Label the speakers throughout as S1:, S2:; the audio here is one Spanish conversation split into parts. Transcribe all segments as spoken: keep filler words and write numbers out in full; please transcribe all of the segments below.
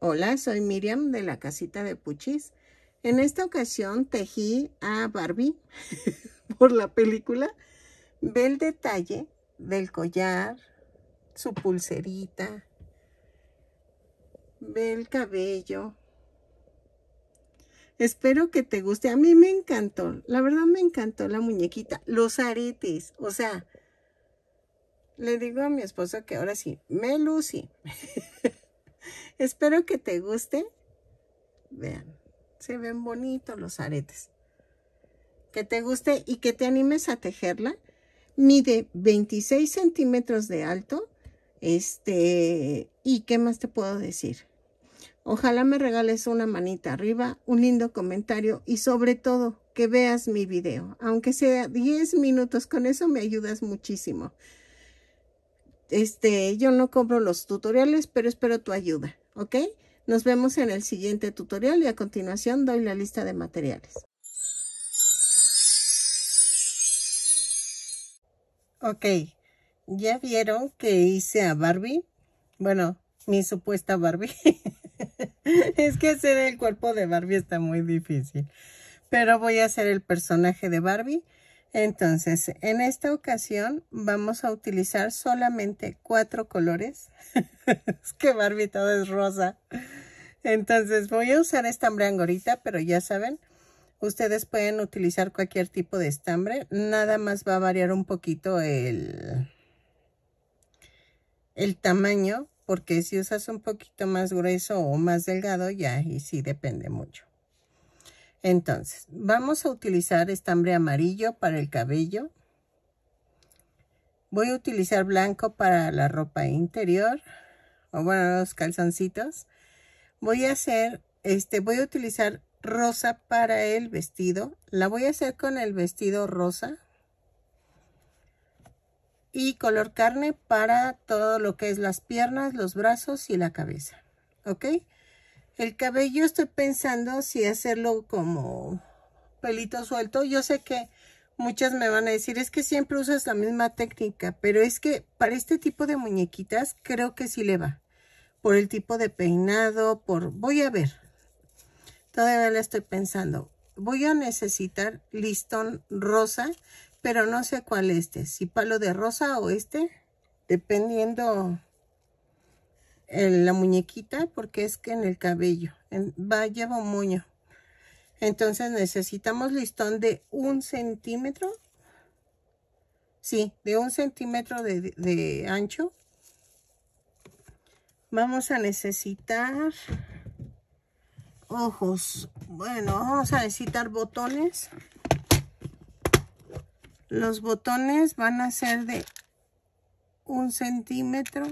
S1: Hola, soy Miriam de la casita de Puchis. En esta ocasión tejí a Barbie por la película. Ve el detalle del collar, su pulserita, ve el cabello. Espero que te guste. A mí me encantó, la verdad me encantó la muñequita. Los aretes, o sea, le digo a mi esposo que ahora sí, me lucí. Espero que te guste. Vean, se ven bonitos los aretes. Que te guste y que te animes a tejerla. Mide veintiséis centímetros de alto. Este, ¿y qué más te puedo decir? Ojalá me regales una manita arriba, un lindo comentario y sobre todo que veas mi video. Aunque sea diez minutos, con eso me ayudas muchísimo. Este, yo no cobro los tutoriales, pero espero tu ayuda, ¿ok? Nos vemos en el siguiente tutorial y a continuación doy la lista de materiales. Ok, ¿ya vieron que hice a Barbie? Bueno, mi supuesta Barbie. Es que hacer el cuerpo de Barbie está muy difícil. Pero voy a hacer el personaje de Barbie. Entonces, en esta ocasión vamos a utilizar solamente cuatro colores. Es que Barbie todo es rosa. Entonces, voy a usar estambre angorita, pero ya saben, ustedes pueden utilizar cualquier tipo de estambre. Nada más va a variar un poquito el, el tamaño, porque si usas un poquito más grueso o más delgado, ya y sí depende mucho. Entonces, vamos a utilizar estambre amarillo para el cabello. Voy a utilizar blanco para la ropa interior, o bueno, los calzoncitos. Voy a hacer, este, voy a utilizar rosa para el vestido. La voy a hacer con el vestido rosa. Y color carne para todo lo que es las piernas, los brazos y la cabeza. ¿Ok? El cabello estoy pensando si hacerlo como pelito suelto. Yo sé que muchas me van a decir, es que siempre usas la misma técnica, pero es que para este tipo de muñequitas creo que sí le va. Por el tipo de peinado, por... voy a ver. Todavía la estoy pensando. Voy a necesitar listón rosa, pero no sé cuál este. Si palo de rosa o este, dependiendo... en la muñequita, porque es que en el cabello en, va, lleva un moño. Entonces necesitamos listón de un centímetro. Sí, de un centímetro de, de, de ancho. Vamos a necesitar ojos. Bueno, vamos a necesitar botones. Los botones van a ser de un centímetro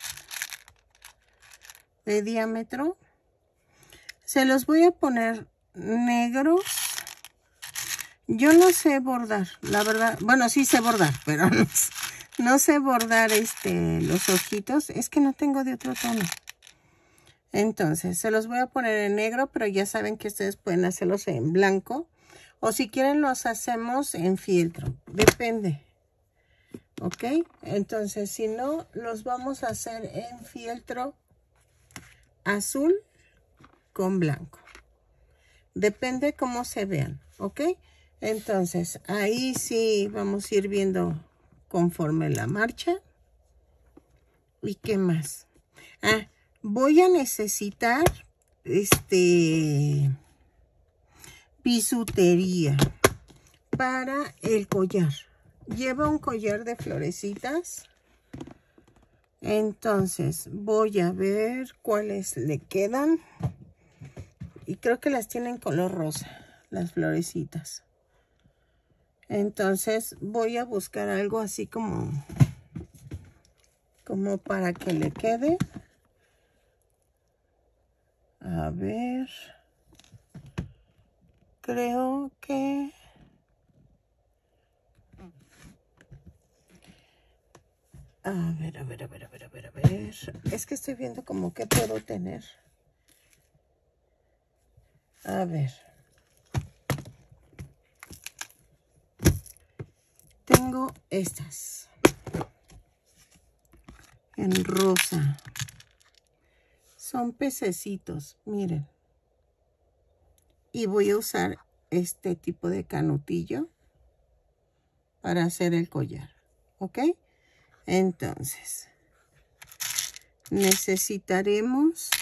S1: de diámetro. Se los voy a poner negros. Yo no sé bordar, la verdad. Bueno, sí sé bordar, pero no, no sé bordar este, los ojitos. Es que no tengo de otro tono. Entonces, se los voy a poner en negro, pero ya saben que ustedes pueden hacerlos en blanco. O si quieren, los hacemos en fieltro. Depende. ¿Ok? Entonces, si no, los vamos a hacer en fieltro azul con blanco. Depende cómo se vean, ¿ok? Entonces, ahí sí vamos a ir viendo conforme la marcha. ¿Y qué más? Ah, voy a necesitar este bisutería para el collar. Lleva un collar de florecitas. Entonces, voy a ver cuáles le quedan. Y creo que las tienen color rosa, las florecitas. Entonces voy a buscar algo así como, como para que le quede. A ver. Creo que... A ver, a ver, a ver, a ver, a ver, a ver. Es que estoy viendo como que puedo tener. A ver. Tengo estas. En rosa. Son pececitos, miren. Y voy a usar este tipo de canutillo para hacer el collar, ¿ok? Entonces, necesitaremos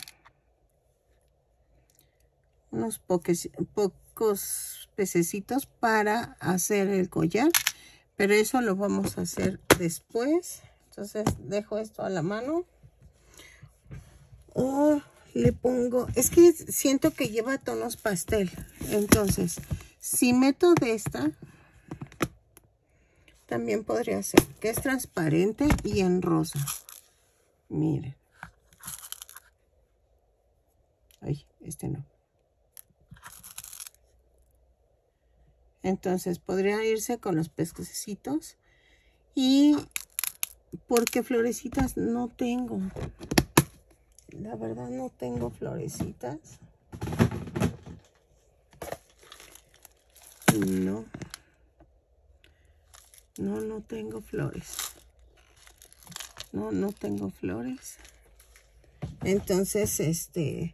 S1: unos poques, pocos pececitos para hacer el collar, pero eso lo vamos a hacer después. Entonces, dejo esto a la mano. O le pongo, es que siento que lleva tonos pastel. Entonces, si meto de esta, también podría ser, que es transparente y en rosa. Miren. Ay, este no. Entonces, podría irse con los pececitos. Y porque florecitas no tengo. La verdad no tengo florecitas. No. No, no tengo flores. No, no tengo flores. Entonces, este...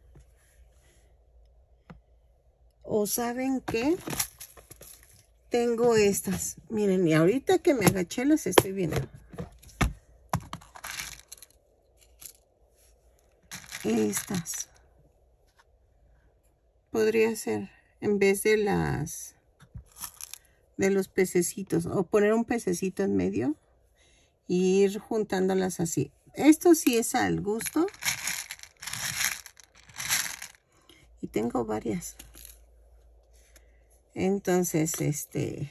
S1: ¿O saben qué? Tengo estas. Miren, y ahorita que me agaché las estoy viendo. Estas. Podría ser en vez de las de los pececitos, o poner un pececito en medio y ir juntándolas así. Esto sí es al gusto. Y tengo varias. Entonces, este...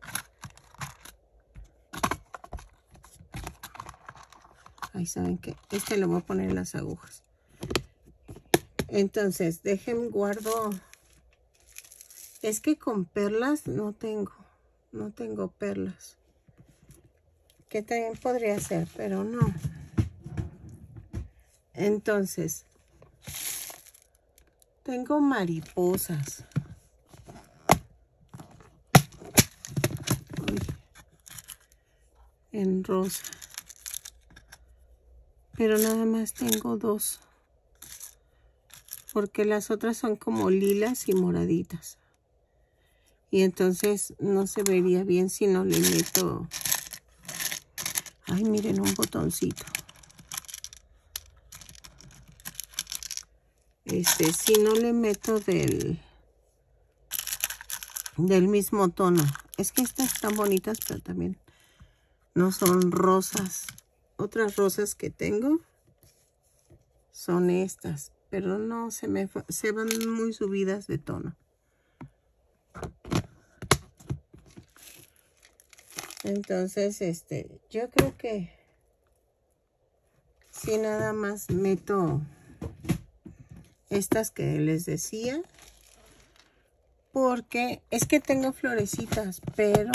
S1: Ahí saben que este lo voy a poner en las agujas. Entonces, dejen guardo. Es que con perlas no tengo. No tengo perlas. Que también podría ser, pero no. Entonces, tengo mariposas. Uy, en rosa. Pero nada más tengo dos. Porque las otras son como lilas y moraditas. Y entonces no se vería bien si no le meto... Ay, miren, un botoncito. Este, si no le meto del... del mismo tono. Es que estas están bonitas, pero también no son rosas. Otras rosas que tengo son estas. Pero no, se me se van muy subidas de tono. Entonces, este, yo creo que si nada más meto estas que les decía, porque es que tengo florecitas, pero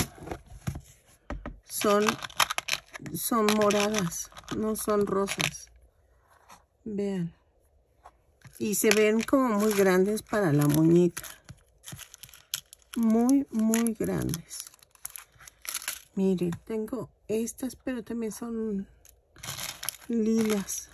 S1: son, son moradas, no son rosas. Vean. Y se ven como muy grandes para la muñeca. Muy, muy grandes. Miren, tengo estas, pero también son lilas.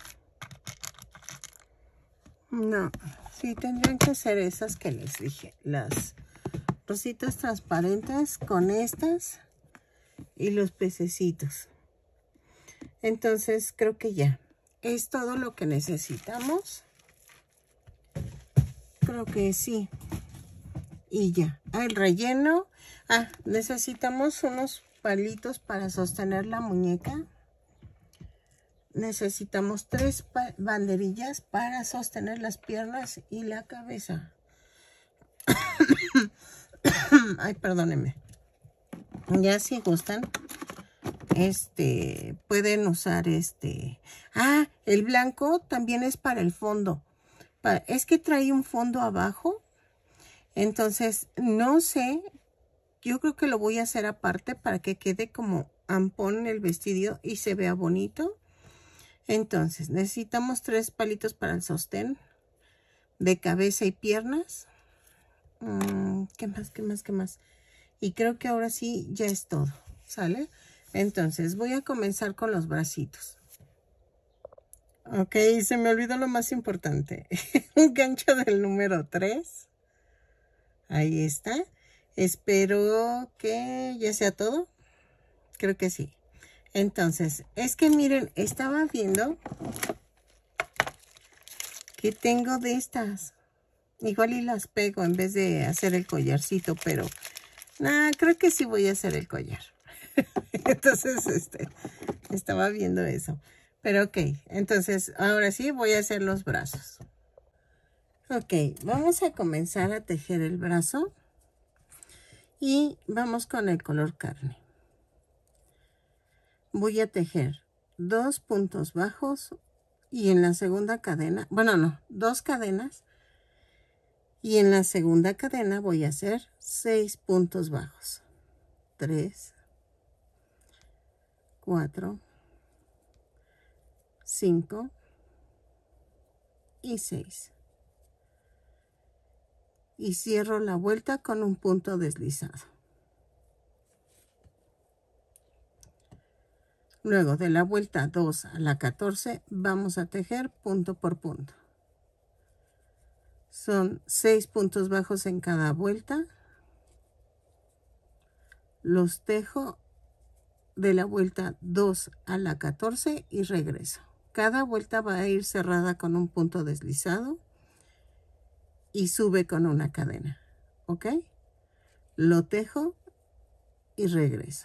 S1: No, sí tendrían que ser esas que les dije. Las rositas transparentes con estas y los pececitos. Entonces creo que ya es todo lo que necesitamos. Creo que sí. Y ya. Ah, el relleno. Ah, necesitamos unos palitos para sostener la muñeca. Necesitamos tres banderillas para sostener las piernas y la cabeza. Ay, perdónenme. Ya si gustan, este, pueden usar este. Ah, el blanco también es para el fondo. Para, es que trae un fondo abajo. Entonces, no sé. Yo creo que lo voy a hacer aparte para que quede como ampón el vestido y se vea bonito. Entonces, necesitamos tres palitos para el sostén de cabeza y piernas. Mm, ¿Qué más? ¿Qué más? ¿Qué más? Y creo que ahora sí ya es todo. ¿Sale? Entonces, voy a comenzar con los bracitos. Ok, se me olvidó lo más importante. Un gancho del número tres. Ahí está. Espero que ya sea todo. Creo que sí. Entonces, es que miren, estaba viendo que tengo de estas. Igual y las pego en vez de hacer el collarcito, pero nah, creo que sí voy a hacer el collar. Entonces, este, estaba viendo eso. Pero ok, entonces ahora sí voy a hacer los brazos. Ok, vamos a comenzar a tejer el brazo. Y vamos con el color carne. Voy a tejer dos puntos bajos y en la segunda cadena, bueno no, dos cadenas. Y en la segunda cadena voy a hacer seis puntos bajos. tres, cuatro, cinco y seis. Y cierro la vuelta con un punto deslizado. Luego de la vuelta dos a la catorce vamos a tejer punto por punto. Son seis puntos bajos en cada vuelta. Los tejo de la vuelta dos a la catorce y regreso. Cada vuelta va a ir cerrada con un punto deslizado y sube con una cadena. ¿Ok? Lo tejo y regreso.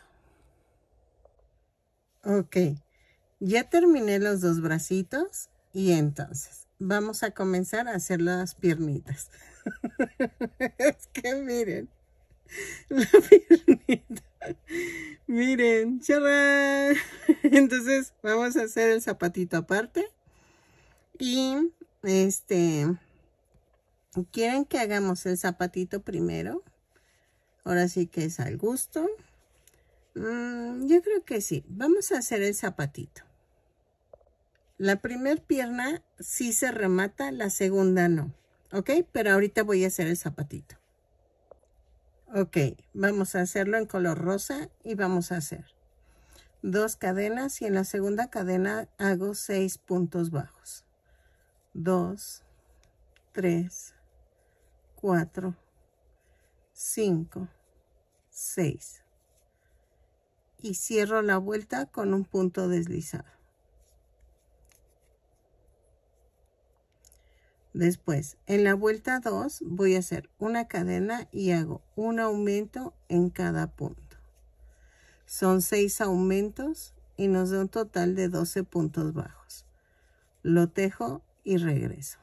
S1: Ok. Ya terminé los dos bracitos y entonces vamos a comenzar a hacer las piernitas. Es que miren. La piernita. Miren, ¡charán! Entonces vamos a hacer el zapatito aparte. Y este, ¿quieren que hagamos el zapatito primero? Ahora sí que es al gusto. Mm, yo creo que sí. Vamos a hacer el zapatito. La primera pierna sí se remata, la segunda no. ¿Ok? Pero ahorita voy a hacer el zapatito. Ok, vamos a hacerlo en color rosa y vamos a hacer dos cadenas y en la segunda cadena hago seis puntos bajos. dos, tres, cuatro, cinco, seis. Y cierro la vuelta con un punto deslizado. Después, en la vuelta dos voy a hacer una cadena y hago un aumento en cada punto. Son seis aumentos y nos da un total de doce puntos bajos. Lo tejo y regreso.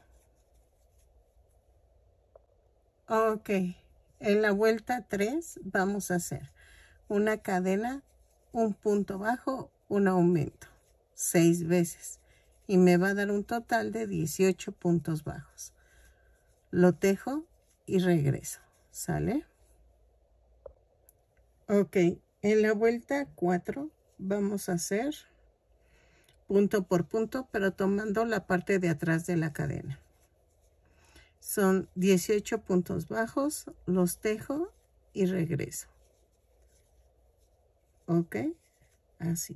S1: Ok, en la vuelta tres vamos a hacer una cadena, un punto bajo, un aumento, seis veces. Y me va a dar un total de dieciocho puntos bajos. Lo tejo y regreso. ¿Sale? Ok, en la vuelta cuatro vamos a hacer punto por punto, pero tomando la parte de atrás de la cadena. Son dieciocho puntos bajos, los tejo y regreso. Ok, así.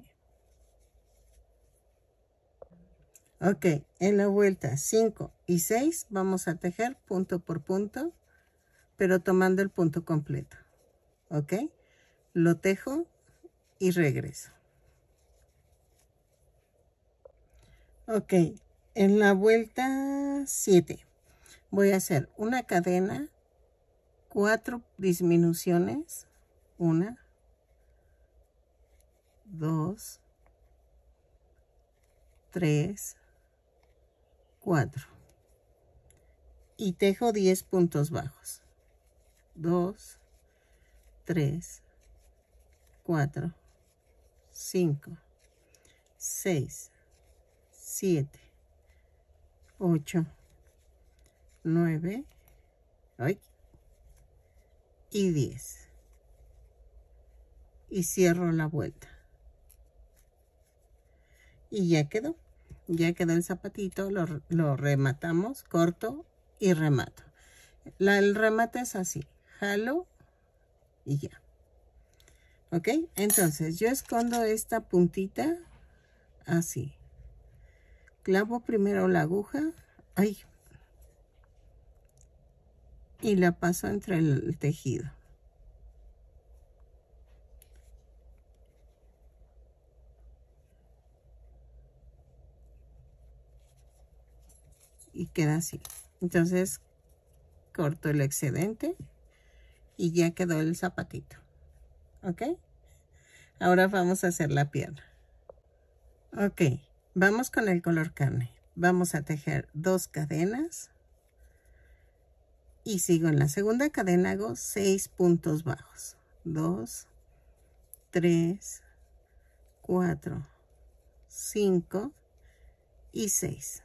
S1: Ok, en la vuelta cinco y seis vamos a tejer punto por punto, pero tomando el punto completo. Ok, lo tejo y regreso. Ok, en la vuelta siete voy a hacer una cadena, cuatro disminuciones, una, dos, tres, cuatro. Y tejo diez puntos bajos. dos, tres, cuatro, cinco, seis, siete, ocho, nueve, ay, y diez. Y cierro la vuelta. Y ya quedó. Ya quedó el zapatito, lo, lo rematamos, corto y remato. La, el remate es así, jalo y ya. Ok, entonces yo escondo esta puntita así. clavo primero la aguja, ay, y la paso entre el tejido. Y queda así. Entonces corto el excedente y ya quedó el zapatito. ¿Ok? Ahora vamos a hacer la pierna. Ok, vamos con el color carne. Vamos a tejer dos cadenas. Y sigo en la segunda cadena, hago seis puntos bajos. Dos, tres, cuatro, cinco y seis.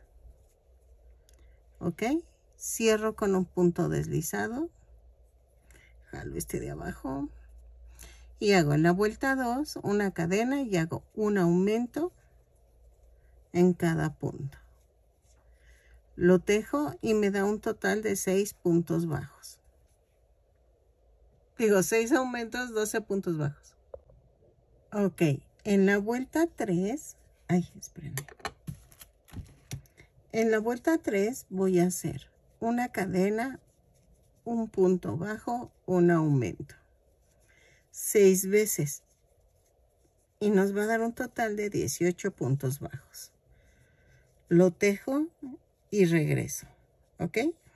S1: ¿Ok? Cierro con un punto deslizado. Jalo este de abajo. Y hago en la vuelta dos una cadena y hago un aumento en cada punto. Lo tejo y me da un total de seis puntos bajos. Digo, seis aumentos, doce puntos bajos. Ok, en la vuelta tres, ay, espérenme. En la vuelta tres voy a hacer una cadena, un punto bajo, un aumento. seis veces. Y nos va a dar un total de dieciocho puntos bajos. Lo tejo y regreso. ¿Ok?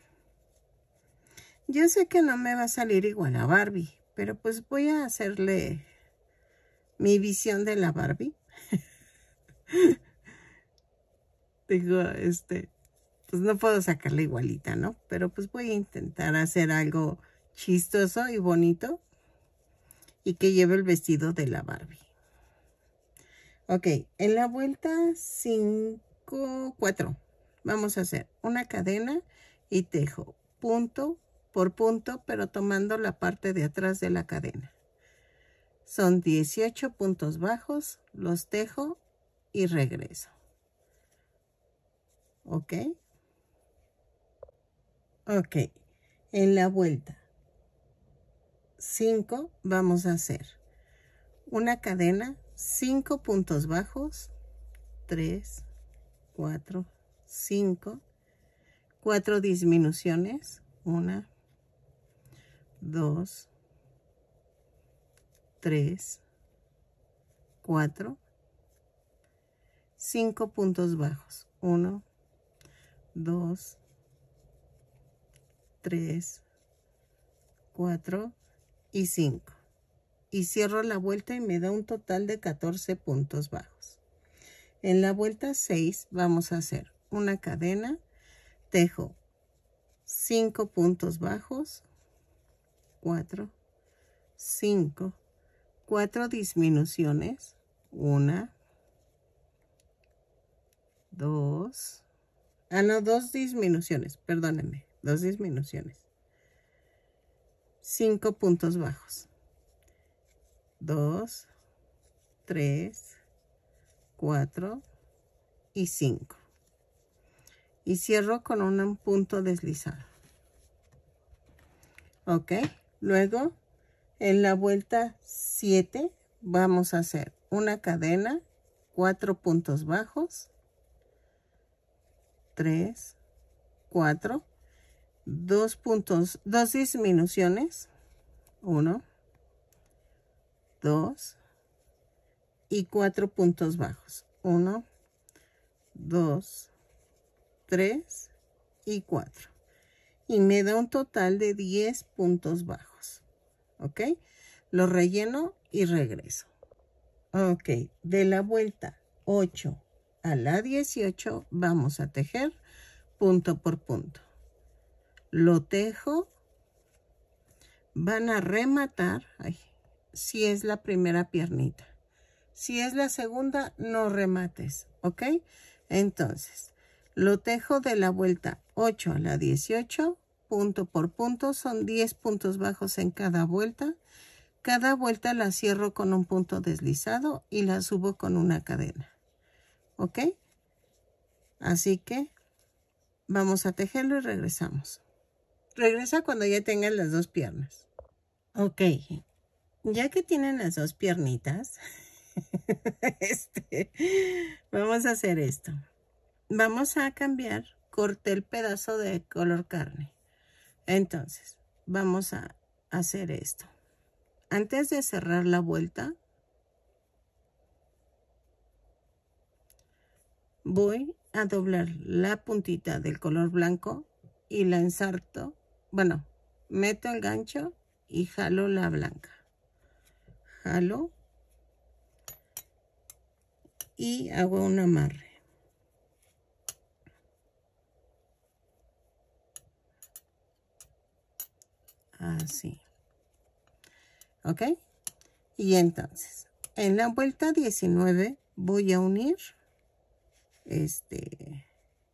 S1: Yo sé que no me va a salir igual a Barbie, pero pues voy a hacerle mi visión de la Barbie. Digo, este, pues no puedo sacarla igualita, ¿no? Pero pues voy a intentar hacer algo chistoso y bonito y que lleve el vestido de la Barbie. Ok, en la vuelta cinco, cuatro, vamos a hacer una cadena y tejo punto por punto, pero tomando la parte de atrás de la cadena. Son dieciocho puntos bajos, los tejo y regreso. ¿Ok? Ok, en la vuelta cinco vamos a hacer una cadena, cinco puntos bajos, tres, cuatro, cinco, cuatro disminuciones, una, dos, tres, cuatro, cinco puntos bajos, uno, dos, tres, cuatro y cinco. Y cierro la vuelta y me da un total de catorce puntos bajos. En la vuelta seis vamos a hacer una cadena, tejo cinco puntos bajos, cuatro, cinco, cuatro disminuciones, una, dos, ah no, dos disminuciones, perdónenme, dos disminuciones, cinco puntos bajos, dos, tres, cuatro y cinco. Y cierro con un punto deslizado. Ok, luego en la vuelta siete vamos a hacer una cadena, cuatro puntos bajos, tres, cuatro, dos puntos, dos disminuciones, uno, dos y cuatro puntos bajos, uno, dos, tres y cuatro. Y me da un total de diez puntos bajos. ¿Ok? Lo relleno y regreso. Ok, de la vuelta ocho a la dieciocho vamos a tejer punto por punto. Lo tejo. Van a rematar, ay, si es la primera piernita. Si es la segunda, no remates, ¿ok? Entonces, lo tejo de la vuelta ocho a la dieciocho, punto por punto, son diez puntos bajos en cada vuelta. Cada vuelta la cierro con un punto deslizado y la subo con una cadena, ¿ok? Así que vamos a tejerlo y regresamos. Regresa cuando ya tengan las dos piernas. Ok, ya que tienen las dos piernitas, este, vamos a hacer esto. vamos a cambiar, corté el pedazo de color carne. Entonces, vamos a hacer esto. Antes de cerrar la vuelta, voy a doblar la puntita del color blanco y la ensarto. Bueno, meto el gancho y jalo la blanca. Jalo y hago un amarre. Así. ¿Ok? Y entonces, en la vuelta diecinueve voy a unir este,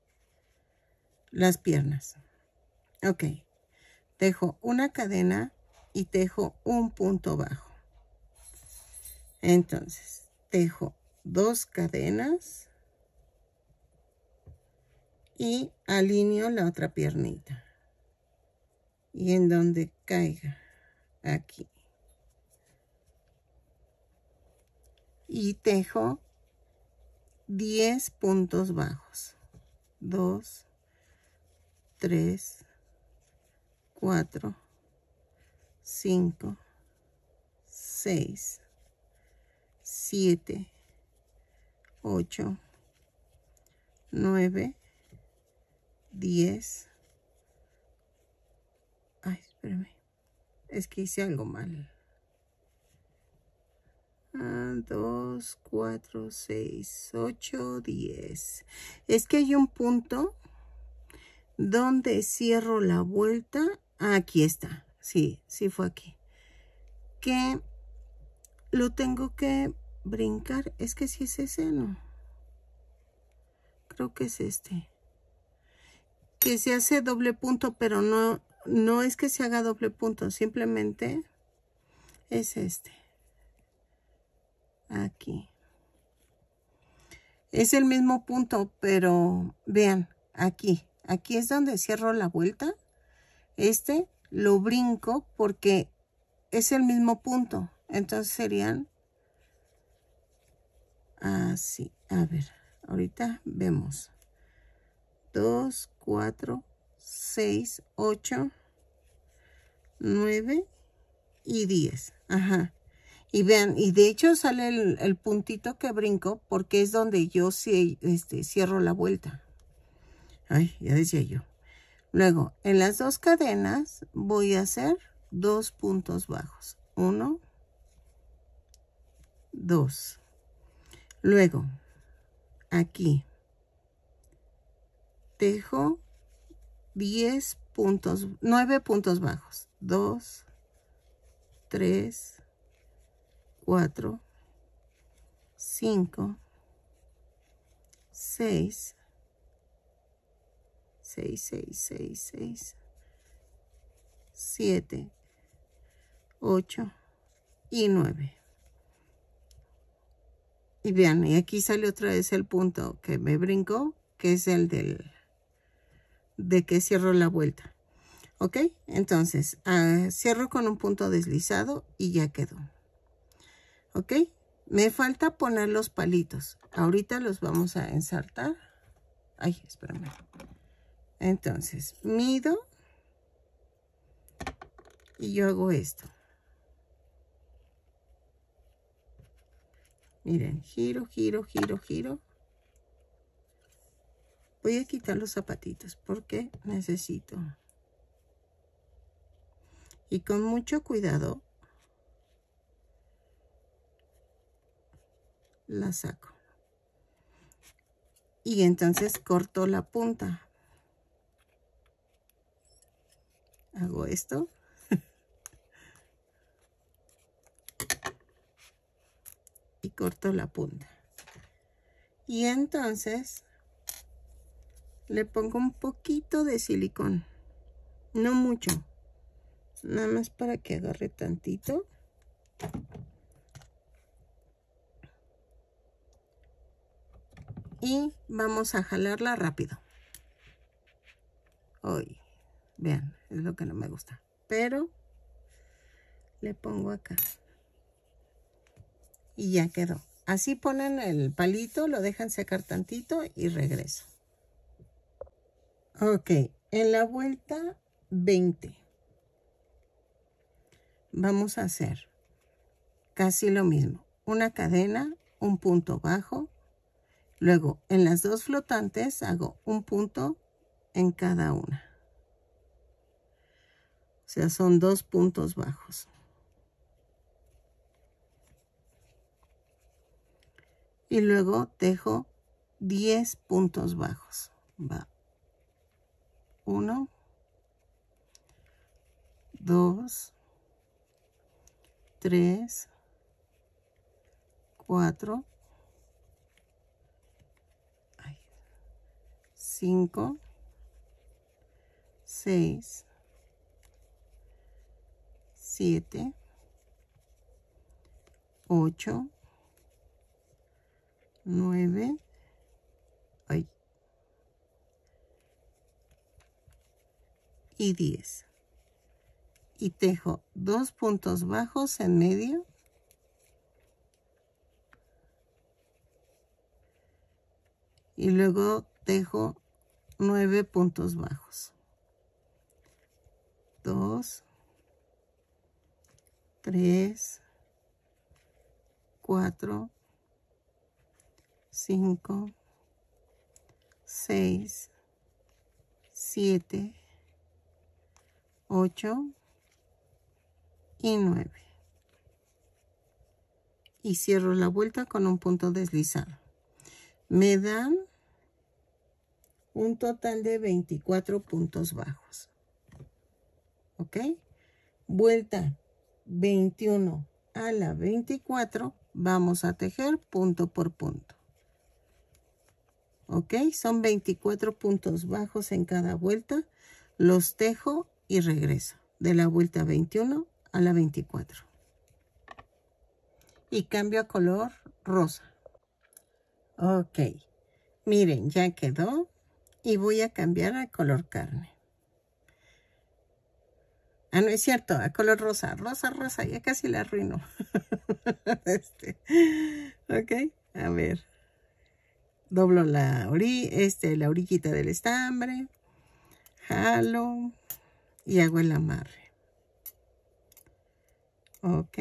S1: las piernas. Ok. Dejo una cadena y tejo un punto bajo. Entonces, tejo dos cadenas y alineo la otra piernita. Y en donde caiga, aquí. Y tejo diez puntos bajos. dos, tres, cuatro, cinco, seis, siete, ocho, nueve, diez. Ay, espérame. Es que hice algo mal. dos, cuatro, seis, ocho, diez. Es que hay un punto donde cierro la vuelta. Aquí está. Sí, sí fue aquí. Que lo tengo que brincar. Es que si es ese, no. Creo que es este. Que se hace doble punto, pero no, no es que se haga doble punto. Simplemente es este. Aquí. Es el mismo punto, pero vean, aquí. Aquí es donde cierro la vuelta. Este lo brinco porque es el mismo punto. Entonces serían así. A ver, ahorita vemos. dos, cuatro, seis, ocho, nueve y diez. Ajá. Y vean, y de hecho sale el, el puntito que brinco porque es donde yo sí, este, cierro la vuelta. Ay, ya decía yo. Luego, en las dos cadenas voy a hacer dos puntos bajos. Uno, dos. Luego, aquí, tejo diez puntos, nueve puntos bajos. Dos, tres, cuatro, cinco, seis, seis, seis, seis, seis, siete, ocho y nueve. Y vean, y aquí sale otra vez el punto que me brincó, que es el del de que cierro la vuelta. ¿Ok? Entonces, uh, cierro con un punto deslizado y ya quedó. ¿Ok? Me falta poner los palitos. Ahorita los vamos a ensartar. Ay, espérame. Entonces, mido y yo hago esto. Miren, giro, giro, giro, giro. Voy a quitar los zapatitos porque necesito. Y con mucho cuidado la saco. Y entonces corto la punta. Hago esto. Y corto la punta. Y entonces le pongo un poquito de silicón. No mucho. Nada más para que agarre tantito. Y vamos a jalarla rápido. Hoy, vean, es lo que no me gusta. Pero le pongo acá. Y ya quedó. Así ponen el palito, lo dejan secar tantito y regreso. Ok, en la vuelta veinte vamos a hacer casi lo mismo. Una cadena, un punto bajo. Luego, en las dos flotantes hago un punto en cada una. O sea, son dos puntos bajos. Y luego tejo diez puntos bajos. Va. Uno, dos, tres, cuatro, cinco, seis, siete, ocho, nueve, ay, y diez. Y tejo dos puntos bajos en medio. Y luego tejo nueve puntos bajos. Dos, tres, cuatro, cinco, seis, siete, ocho y nueve. Y cierro la vuelta con un punto deslizado. Me dan un total de veinticuatro puntos bajos. ¿Ok? Vuelta veintiuno a la veinticuatro, vamos a tejer punto por punto. ¿Ok? Son veinticuatro puntos bajos en cada vuelta. Los tejo y regreso. De la vuelta veintiuno a la veinticuatro. Y cambio a color rosa. Ok. Miren, ya quedó. Y voy a cambiar a color carne. Ah, no es cierto, a color rosa. Rosa, rosa, ya casi la arruino. este. Ok, a ver. Doblo la, ori este, la orillita del estambre. Jalo. Y hago el amarre. Ok.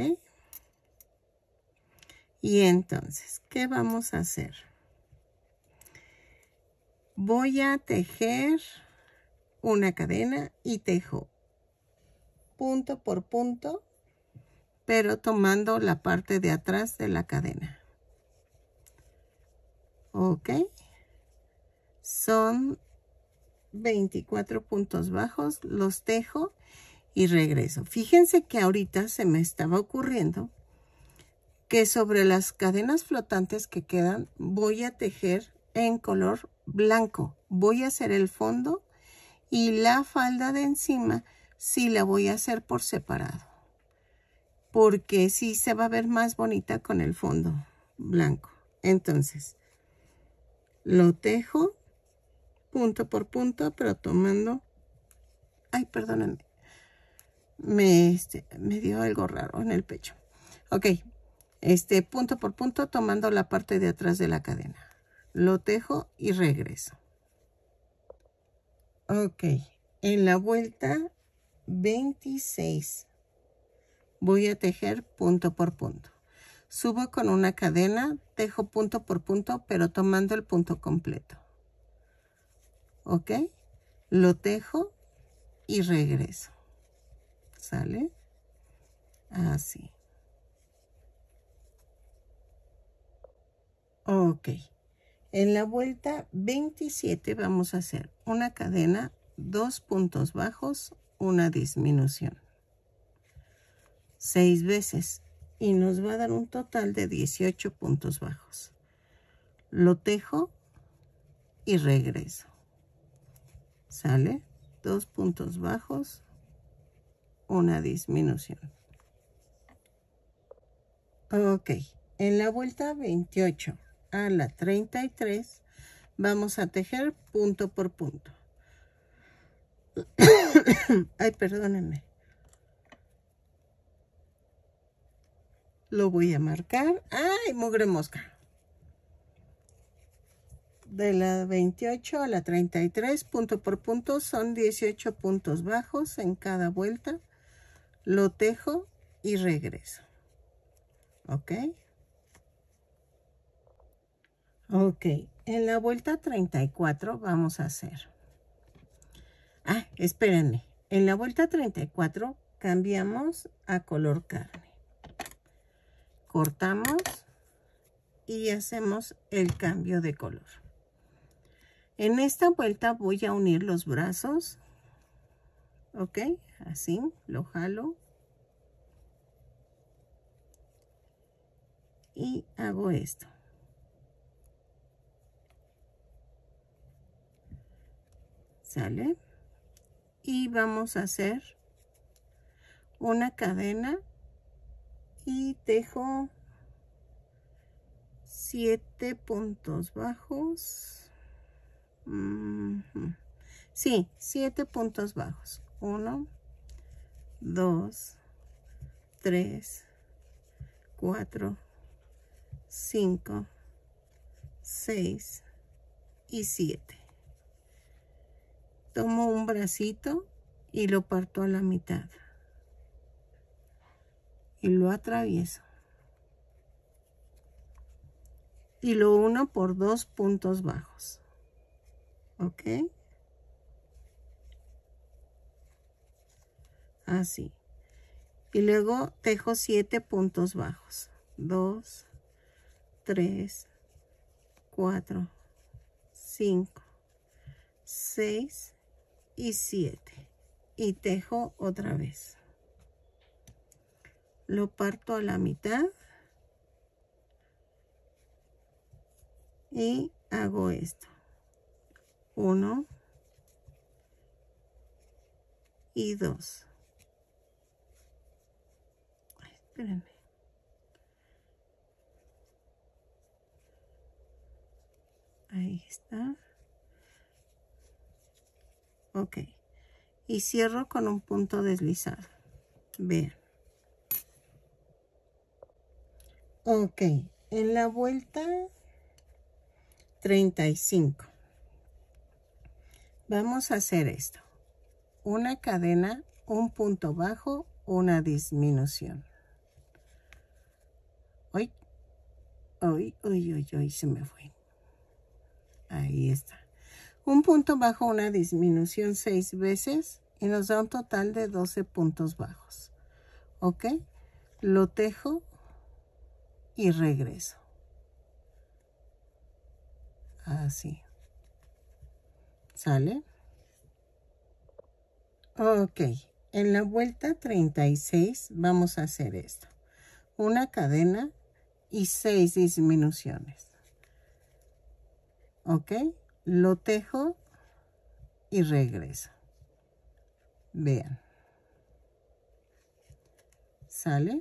S1: Y entonces, ¿qué vamos a hacer? Voy a tejer una cadena y tejo punto por punto, pero tomando la parte de atrás de la cadena. Ok. Son veinticuatro puntos bajos, los tejo y regreso. Fíjense que ahorita se me estaba ocurriendo que sobre las cadenas flotantes que quedan voy a tejer en color blanco. Voy a hacer el fondo y la falda de encima sí la voy a hacer por separado, porque sí se va a ver más bonita con el fondo blanco. Entonces lo tejo punto por punto, pero tomando, ay, perdónenme, me, este, me dio algo raro en el pecho. Ok, este, punto por punto, tomando la parte de atrás de la cadena. Lo tejo y regreso. Ok, en la vuelta veintiséis voy a tejer punto por punto. Subo con una cadena, tejo punto por punto, pero tomando el punto completo. Ok, lo tejo y regreso. ¿Sale? Así. Ok. En la vuelta veintisiete vamos a hacer una cadena, dos puntos bajos, una disminución. Seis veces. Y nos va a dar un total de dieciocho puntos bajos. Lo tejo y regreso. ¿Sale? Dos puntos bajos, una disminución. Ok. En la vuelta veintiocho a la treinta y tres vamos a tejer punto por punto. Ay, perdónenme. Lo voy a marcar. ¡Ay, mugre mosca! de la veintiocho a la treinta y tres, punto por punto, son dieciocho puntos bajos en cada vuelta. Lo tejo y regreso. ¿Ok? Ok, en la vuelta treinta y cuatro vamos a hacer. Ah, espérenme. En la vuelta treinta y cuatro cambiamos a color carne. Cortamos y hacemos el cambio de color. En esta vuelta voy a unir los brazos. Ok, así lo jalo. Y hago esto. ¿Sale? Y vamos a hacer una cadena y tejo siete puntos bajos. Mm-hmm. Sí, siete puntos bajos. Uno, dos, tres, cuatro, cinco, seis y siete. Tomo un bracito y lo parto a la mitad y lo atravieso y lo uno por dos puntos bajos. ¿Ok? Así. Y luego tejo siete puntos bajos. dos, tres, cuatro, cinco, seis y siete. Y tejo otra vez. Lo parto a la mitad. Y hago esto. Uno. Y dos. Ay, espérenme. Ahí está. Ok. Y cierro con un punto deslizado. Vean. Ok. En la vuelta treinta y cinco. Vamos a hacer esto. Una cadena, un punto bajo, una disminución. Hoy, hoy, hoy, hoy, hoy se me fue. Ahí está. Un punto bajo, una disminución seis veces y nos da un total de doce puntos bajos. ¿Ok? Lo tejo y regreso. Así. ¿Sale? Ok. En la vuelta treinta y seis vamos a hacer esto. Una cadena y seis disminuciones. ¿Ok? Lo tejo y regreso. Vean. ¿Sale?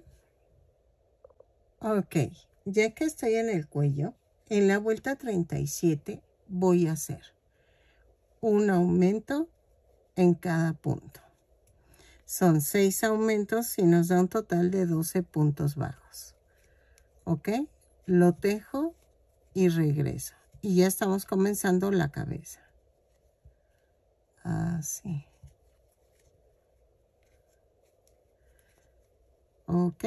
S1: Ok. Ya que estoy en el cuello, en la vuelta treinta y siete voy a hacer un aumento en cada punto. Son seis aumentos y nos da un total de doce puntos bajos. ¿Ok? Lo tejo y regreso. Y ya estamos comenzando la cabeza. Así. ¿Ok?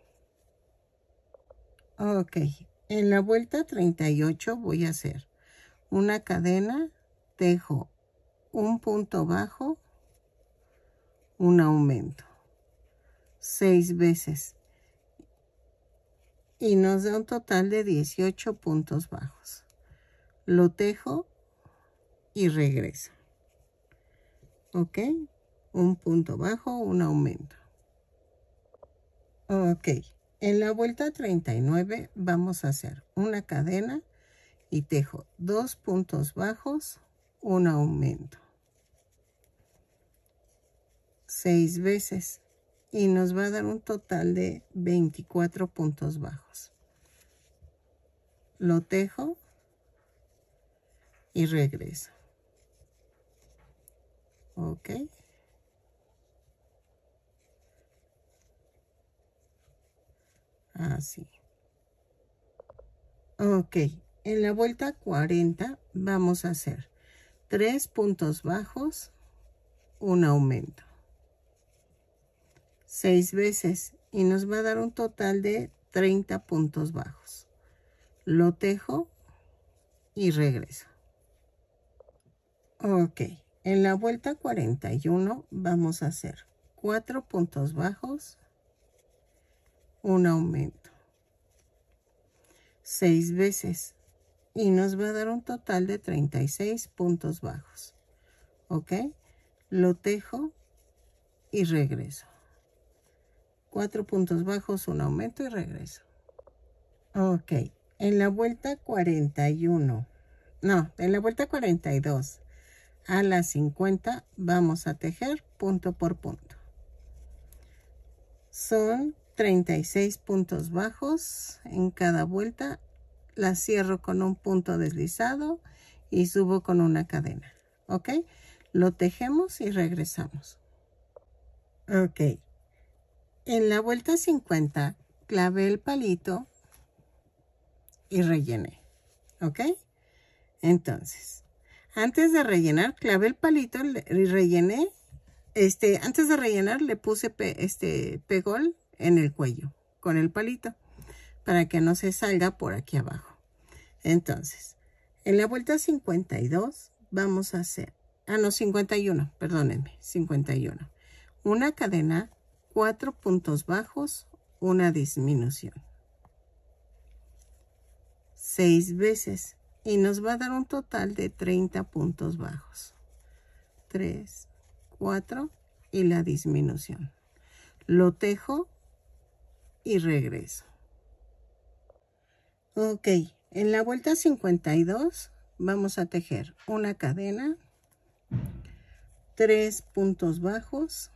S1: Ok. En la vuelta treinta y ocho voy a hacer una cadena, tejo un punto bajo, un aumento. Seis veces. Y nos da un total de dieciocho puntos bajos. Lo tejo y regreso. ¿Ok? Un punto bajo, un aumento. Ok. En la vuelta treinta y nueve vamos a hacer una cadena y tejo dos puntos bajos, un aumento. Seis veces. Y nos va a dar un total de veinticuatro puntos bajos. Lo tejo y regreso. Ok. Así. Ok. En la vuelta cuarenta vamos a hacer tres puntos bajos, un aumento, seis veces y nos va a dar un total de treinta puntos bajos. Lo tejo y regreso. Ok, en la vuelta cuarenta y uno vamos a hacer cuatro puntos bajos, un aumento, seis veces y nos va a dar un total de treinta y seis puntos bajos. Ok, lo tejo y regreso. Cuatro puntos bajos, un aumento y regreso. Ok, en la vuelta cuarenta y uno, no, en la vuelta cuarenta y dos a las cincuenta vamos a tejer punto por punto. Son treinta y seis puntos bajos en cada vuelta. La cierro con un punto deslizado y subo con una cadena. Ok, lo tejemos y regresamos. Ok, en la vuelta cincuenta clavé el palito y rellené. Ok, entonces antes de rellenar clavé el palito y rellené. Este, antes de rellenar le puse pe, este pegol en el cuello con el palito para que no se salga por aquí abajo. Entonces, en la vuelta cincuenta y dos vamos a hacer, ah no, cincuenta y uno, perdónenme, cincuenta y uno. Una cadena, cuatro puntos bajos, una disminución. Seis veces y nos va a dar un total de treinta puntos bajos. tres, cuatro y la disminución. Lo tejo y regreso. Ok, en la vuelta cincuenta y dos vamos a tejer una cadena, tres puntos bajos,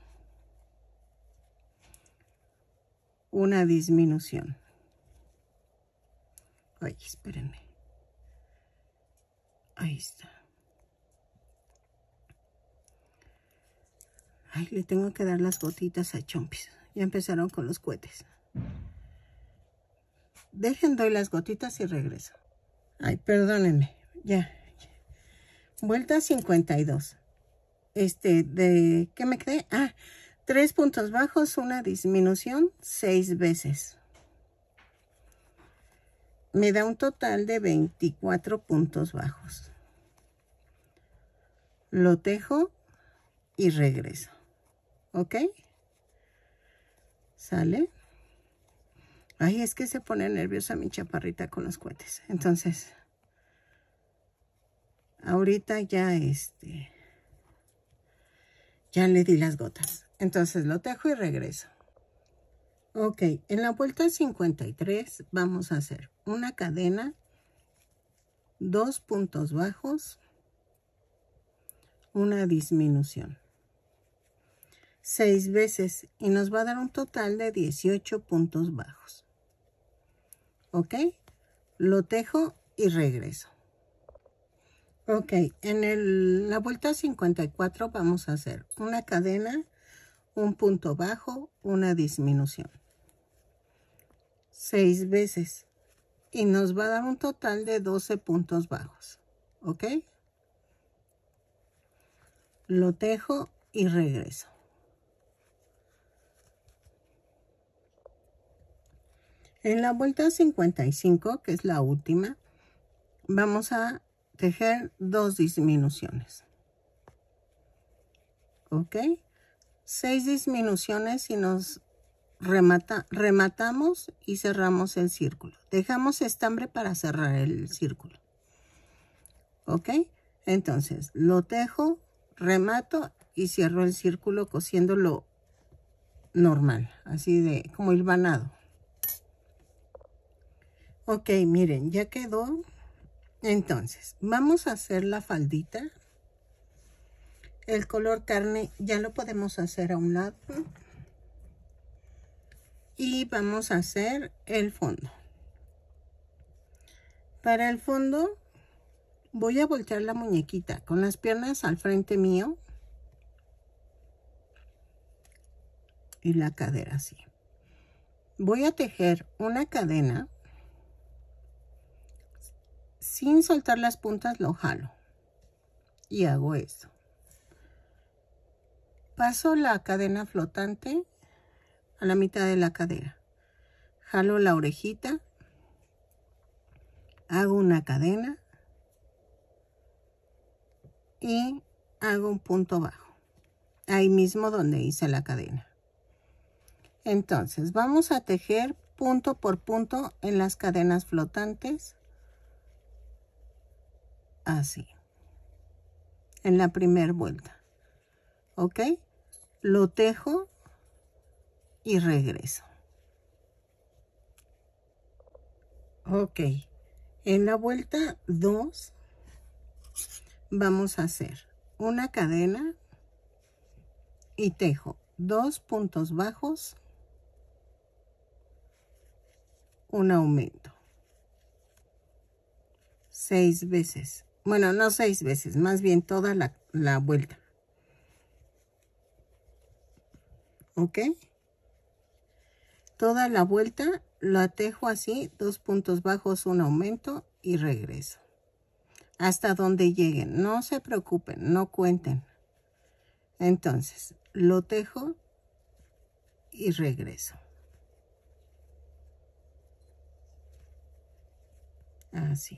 S1: una disminución. Ay, espérenme. Ahí está. Ay, le tengo que dar las gotitas a Chompis. Ya empezaron con los cohetes. Dejen, doy las gotitas y regreso. Ay, perdónenme. Ya. Vuelta cincuenta y dos. Este, ¿de qué me quedé? Ah, tres puntos bajos, una disminución, seis veces. Me da un total de veinticuatro puntos bajos. Lo tejo y regreso. ¿Ok? ¿Sale? Ay, es que se pone nerviosa mi chaparrita con los cohetes. Entonces, ahorita ya este, ya le di las gotas. Entonces lo tejo y regreso. Ok, en la vuelta cincuenta y tres vamos a hacer una cadena, dos puntos bajos, una disminución. Seis veces y nos va a dar un total de dieciocho puntos bajos. Ok, lo tejo y regreso. Ok, en el, la vuelta cincuenta y cuatro vamos a hacer una cadena, un punto bajo, una disminución. Seis veces y nos va a dar un total de doce puntos bajos. Ok, lo tejo y regreso. En la vuelta cincuenta y cinco, que es la última, vamos a tejer dos disminuciones. Ok, seis disminuciones y nos remata, rematamos y cerramos el círculo. Dejamos estambre para cerrar el círculo. Ok, entonces lo tejo, remato y cierro el círculo cosiéndolo normal, así de como hilvanado. Ok, miren, ya quedó. Entonces, vamos a hacer la faldita. El color carne ya lo podemos hacer a un lado. Y vamos a hacer el fondo. Para el fondo, voy a voltear la muñequita con las piernas al frente mío. Y la cadera así. Voy a tejer una cadena. sin soltar las puntas lo jalo y hago esto. Paso la cadena flotante a la mitad de la cadera, jalo la orejita, hago una cadena y hago un punto bajo, ahí mismo donde hice la cadena. Entonces vamos a tejer punto por punto en las cadenas flotantes, así, en la primera vuelta, ¿ok? Lo tejo y regreso. Ok, en la vuelta dos vamos a hacer una cadena y tejo dos puntos bajos, un aumento, seis veces, bueno, no seis veces, más bien toda la, la vuelta, ok, toda la vuelta la tejo así, dos puntos bajos, un aumento y regreso hasta donde lleguen. No se preocupen, no cuenten. Entonces lo tejo y regreso, así.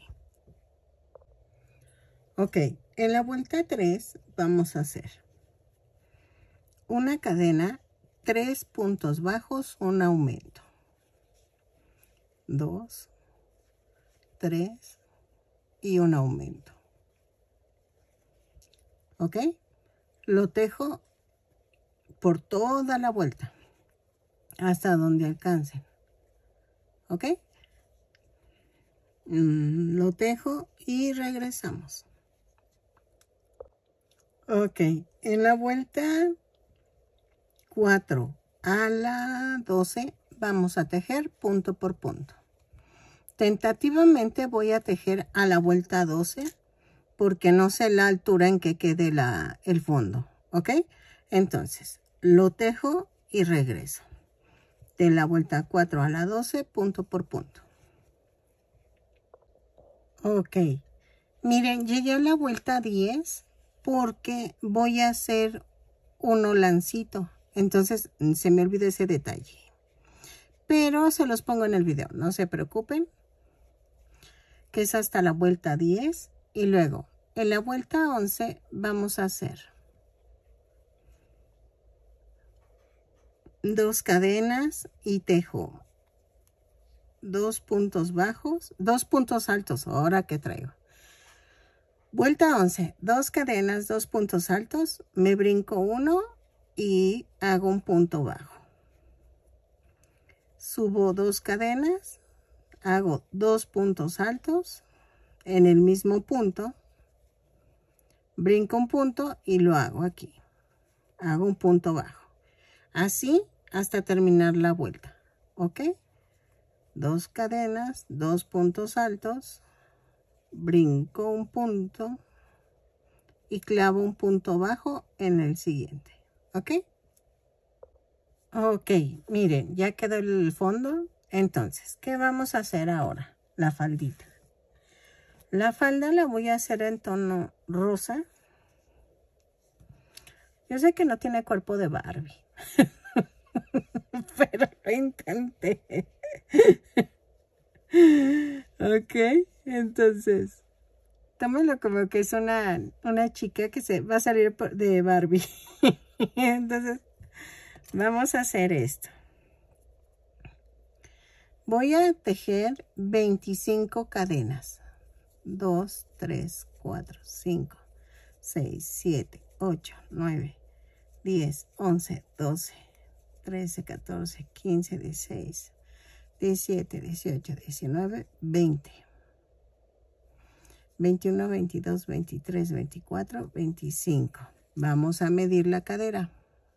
S1: Ok, en la vuelta tres vamos a hacer una cadena, tres puntos bajos, un aumento, dos, tres y un aumento, ok. Lo tejo por toda la vuelta hasta donde alcancen, ok. Mm, lo tejo y regresamos. Ok, en la vuelta cuatro a la doce vamos a tejer punto por punto. Tentativamente voy a tejer a la vuelta doce porque no sé la altura en que quede la, el fondo, ¿ok? Entonces lo tejo y regreso. De la vuelta cuatro a la doce, punto por punto. Ok, miren, llegué a la vuelta diez porque voy a hacer un holancito. Entonces se me olvidó ese detalle. Pero se los pongo en el video, no se preocupen. Que es hasta la vuelta diez. Y luego, en la vuelta once vamos a hacer dos cadenas y tejo dos puntos bajos, dos puntos altos, ahora que traigo. Vuelta once, dos cadenas, dos puntos altos, me brinco uno y hago un punto bajo. Subo dos cadenas, hago dos puntos altos en el mismo punto, brinco un punto y lo hago aquí. Hago un punto bajo. Así hasta terminar la vuelta, ¿ok? Dos cadenas, dos puntos altos, brinco un punto y clavo un punto bajo en el siguiente, ¿ok? Ok, miren, ya quedó el fondo. Entonces, ¿qué vamos a hacer ahora? La faldita. La falda la voy a hacer en tono rosa. Yo sé que no tiene cuerpo de Barbie, pero lo intenté. Ok, entonces tómalo como que es una, una chica que se va a salir de Barbie. Entonces vamos a hacer esto. Voy a tejer veinticinco cadenas. dos, tres, cuatro, cinco, seis, siete, ocho, nueve, diez, once, doce, trece, catorce, quince, dieciséis, diecisiete, dieciocho, diecinueve, veinte. veintiuno, veintidós, veintitrés, veinticuatro, veinticinco. Vamos a medir la cadera.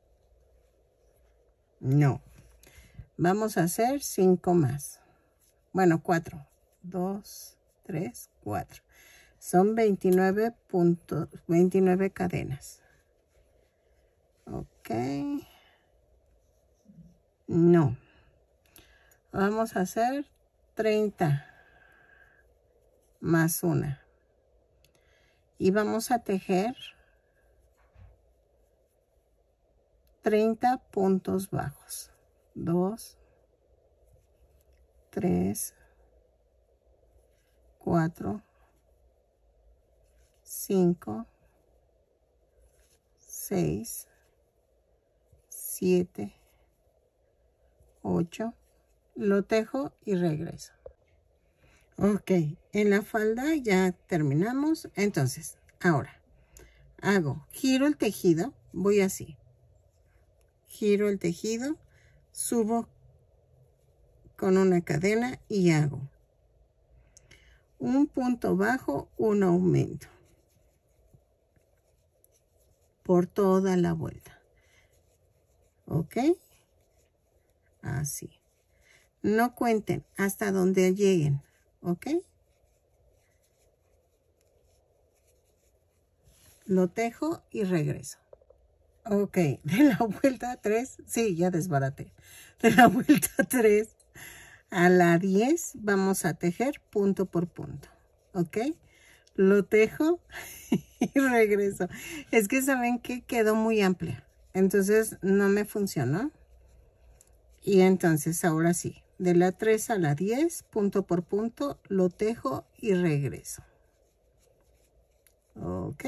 S1: No. Vamos a hacer cinco más. Bueno, cuatro. dos, tres, cuatro. Son veintinueve puntos, veintinueve cadenas. Ok. No. Vamos a hacer treinta más una. Y vamos a tejer treinta puntos bajos. dos, tres, cuatro, cinco, seis, siete, ocho. Lo tejo y regreso. Ok, en la falda ya terminamos. Entonces, ahora hago, giro el tejido, voy así. Giro el tejido, subo con una cadena y hago un punto bajo, un aumento por toda la vuelta. Ok, así. No cuenten hasta donde lleguen. Ok, lo tejo y regreso. Ok, de la vuelta tres, sí, ya desbaraté. De la vuelta tres a la diez vamos a tejer punto por punto. Ok, lo tejo y regreso. Es que saben que quedó muy amplia, entonces no me funcionó. Y entonces ahora sí, de la tres a la diez, punto por punto, lo tejo y regreso. Ok.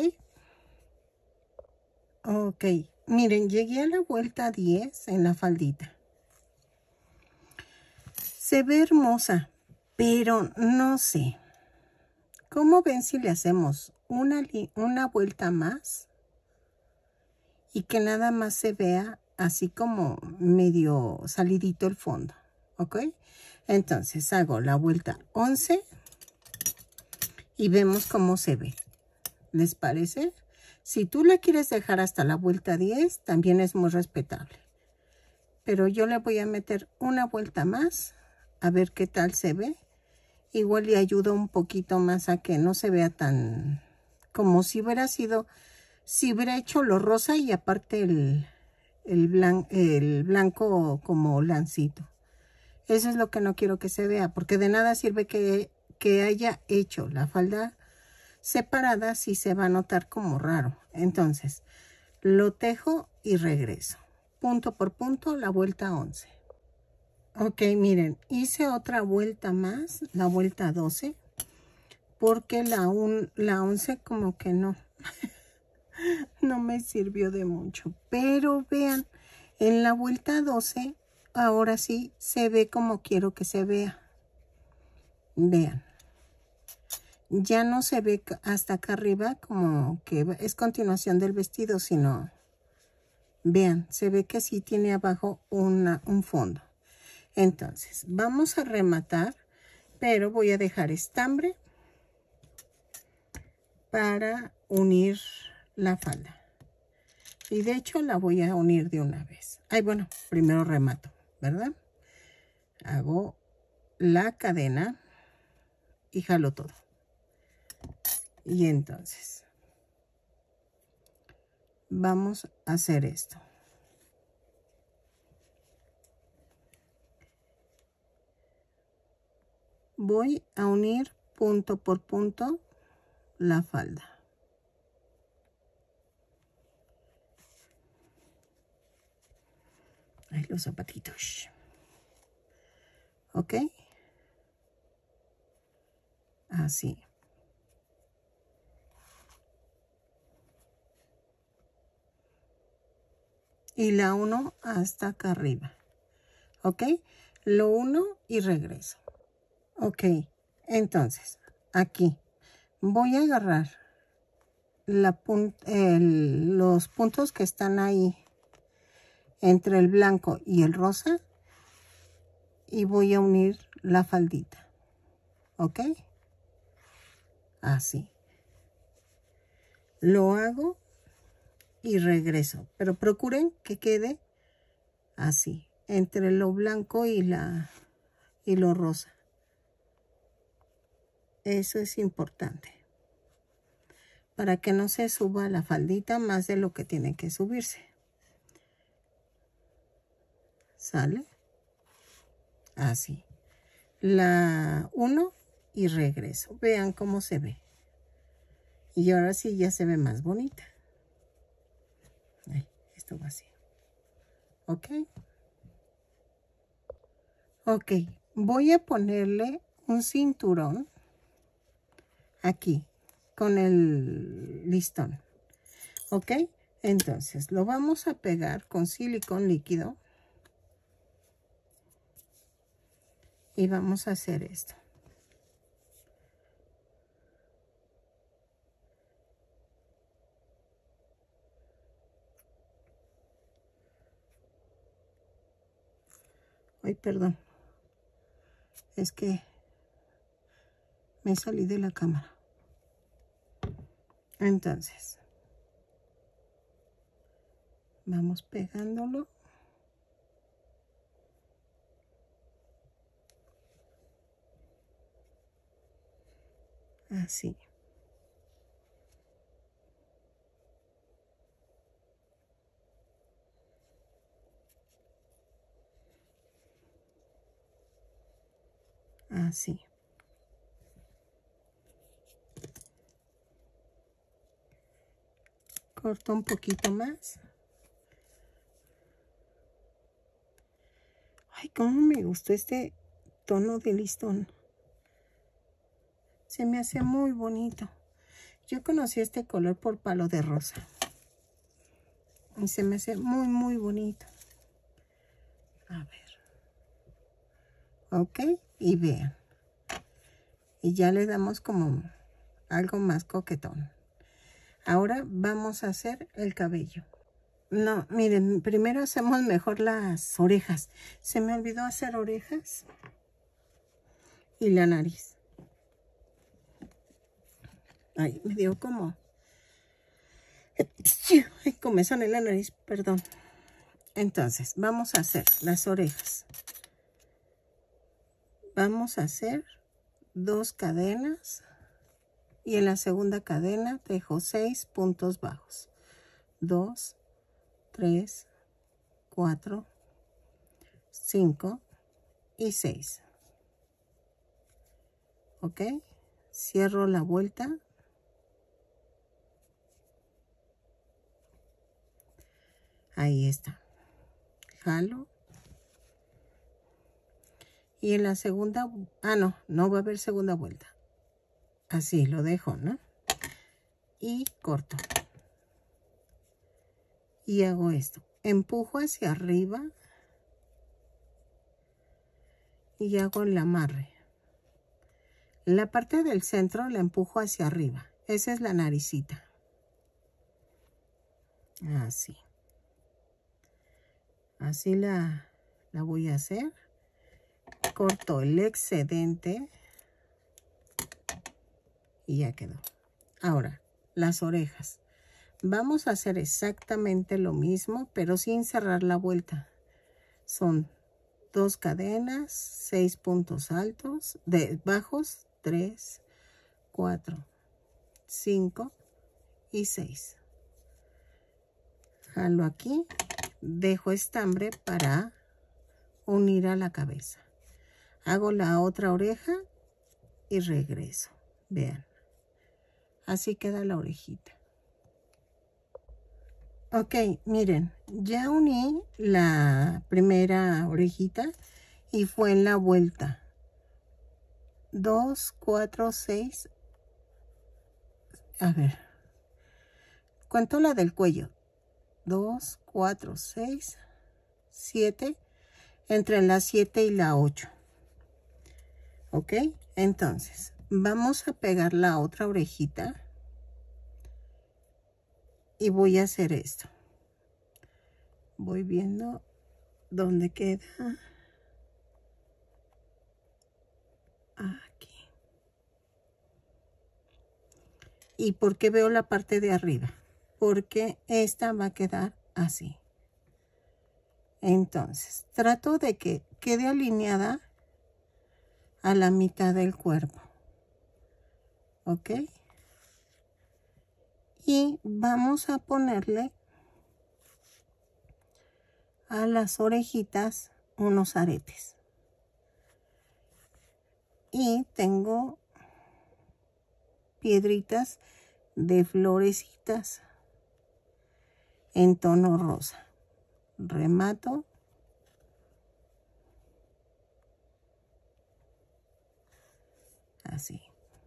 S1: Ok, miren, llegué a la vuelta diez en la faldita. Se ve hermosa, pero no sé. ¿Cómo ven si le hacemos una, una vuelta más? Y que nada más se vea así como medio salidito el fondo. ¿Ok? Entonces hago la vuelta once y vemos cómo se ve. ¿Les parece? Si tú la quieres dejar hasta la vuelta diez, también es muy respetable. Pero yo le voy a meter una vuelta más, a ver qué tal se ve. Igual le ayuda un poquito más a que no se vea tan... como si hubiera sido... si hubiera hecho lo rosa y aparte el, el, blan, el blanco como lancito. Eso es lo que no quiero que se vea, porque de nada sirve que, que haya hecho la falda separada si se va a notar como raro. Entonces, lo tejo y regreso. Punto por punto, la vuelta once. Ok, miren, hice otra vuelta más, la vuelta doce, porque la, un, la once como que no, no me sirvió de mucho. Pero vean, en la vuelta doce, ahora sí se ve como quiero que se vea. Vean. Ya no se ve hasta acá arriba como que es continuación del vestido, sino, vean, se ve que sí tiene abajo una, un fondo. Entonces, vamos a rematar, pero voy a dejar estambre para unir la falda. Y de hecho la voy a unir de una vez. Ay, bueno, primero remato, ¿verdad? Hago la cadena y jalo todo. Y entonces vamos a hacer esto. Voy a unir punto por punto la falda. Ahí los zapatitos. ¿Ok? Así. Y la uno hasta acá arriba. ¿Ok? Lo uno y regreso. Ok. Entonces, aquí voy a agarrar la pun el, los puntos que están ahí entre el blanco y el rosa y voy a unir la faldita. ¿Ok? Así. Lo hago y regreso, pero procuren que quede así, entre lo blanco y la y lo rosa. Eso es importante, para que no se suba la faldita más de lo que tiene que subirse. ¿Sale? Así. La uno y regreso. Vean cómo se ve. Y ahora sí ya se ve más bonita. Ay, esto va así. ¿Ok? Ok, voy a ponerle un cinturón aquí con el listón. ¿Ok? Entonces lo vamos a pegar con silicón líquido. Y vamos a hacer esto. Ay, perdón. Es que me salí de la cámara. Entonces, vamos pegándolo. Así. Así. Corto un poquito más. Ay, cómo me gustó este tono de listón. Se me hace muy bonito. Yo conocí este color por Palo de Rosa. Y se me hace muy, muy bonito. A ver. Ok, y vean. Y ya le damos como algo más coquetón. Ahora vamos a hacer el cabello. No, miren, primero hacemos mejor las orejas. Se me olvidó hacer orejas. Y la nariz. Ay, me dio como... Ay, comezón en la nariz, perdón. Entonces, vamos a hacer las orejas. Vamos a hacer dos cadenas. Y en la segunda cadena dejo seis puntos bajos. Dos, tres, cuatro, cinco y seis. ¿Ok? Cierro la vuelta. Ahí está. Jalo. Y en la segunda... Ah, no, no va a haber segunda vuelta. Así lo dejo, ¿no? Y corto. Y hago esto. Empujo hacia arriba. Y hago el amarre. La parte del centro la empujo hacia arriba. Esa es la naricita. Así. Así la, la voy a hacer. Corto el excedente. Y ya quedó. Ahora, las orejas. Vamos a hacer exactamente lo mismo, pero sin cerrar la vuelta. Son dos cadenas, seis puntos altos, de bajos, tres, cuatro, cinco y seis. Jalo aquí, dejo estambre para unir a la cabeza. Hago la otra oreja y regreso. Vean, así queda la orejita. Ok, miren, ya uní la primera orejita y fue en la vuelta. dos, cuatro, seis. A ver. Cuento la del cuello. dos, cuatro, seis, siete. Entre la siete y la ocho. Ok, entonces vamos a pegar la otra orejita. Y voy a hacer esto. Voy viendo dónde queda. Aquí. ¿Y por qué veo la parte de arriba? Porque esta va a quedar así. Entonces, trato de que quede alineada a la mitad del cuerpo. ¿Ok? Y vamos a ponerle a las orejitas unos aretes. Y tengo piedritas de florecitas en tono rosa. Remato. Así.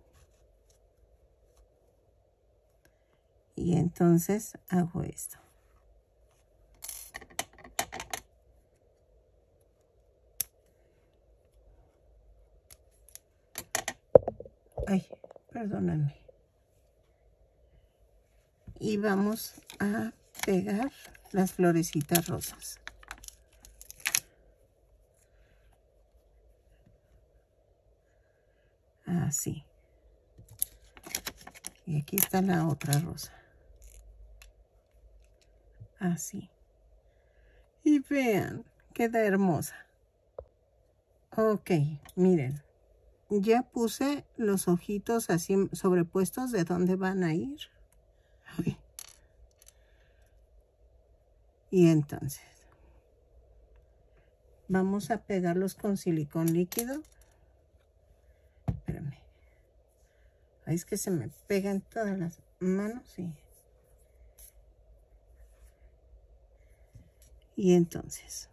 S1: Y entonces hago esto. Ay, perdónenme. Y vamos a pegar las florecitas rosas. Así. Y aquí está la otra rosa. Así. Y vean, queda hermosa. Ok, miren. Ya puse los ojitos así sobrepuestos de dónde van a ir. Ay. Y entonces vamos a pegarlos con silicón líquido. Espérame. Ay, es que se me pegan todas las manos y... Y entonces...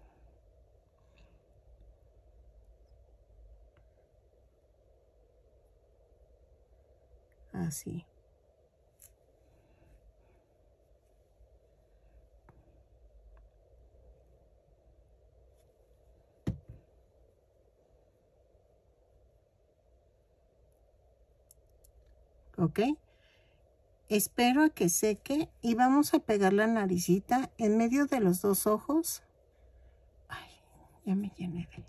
S1: Así. ¿Ok? Espero a que seque y vamos a pegar la naricita en medio de los dos ojos. Ay, ya me llené de...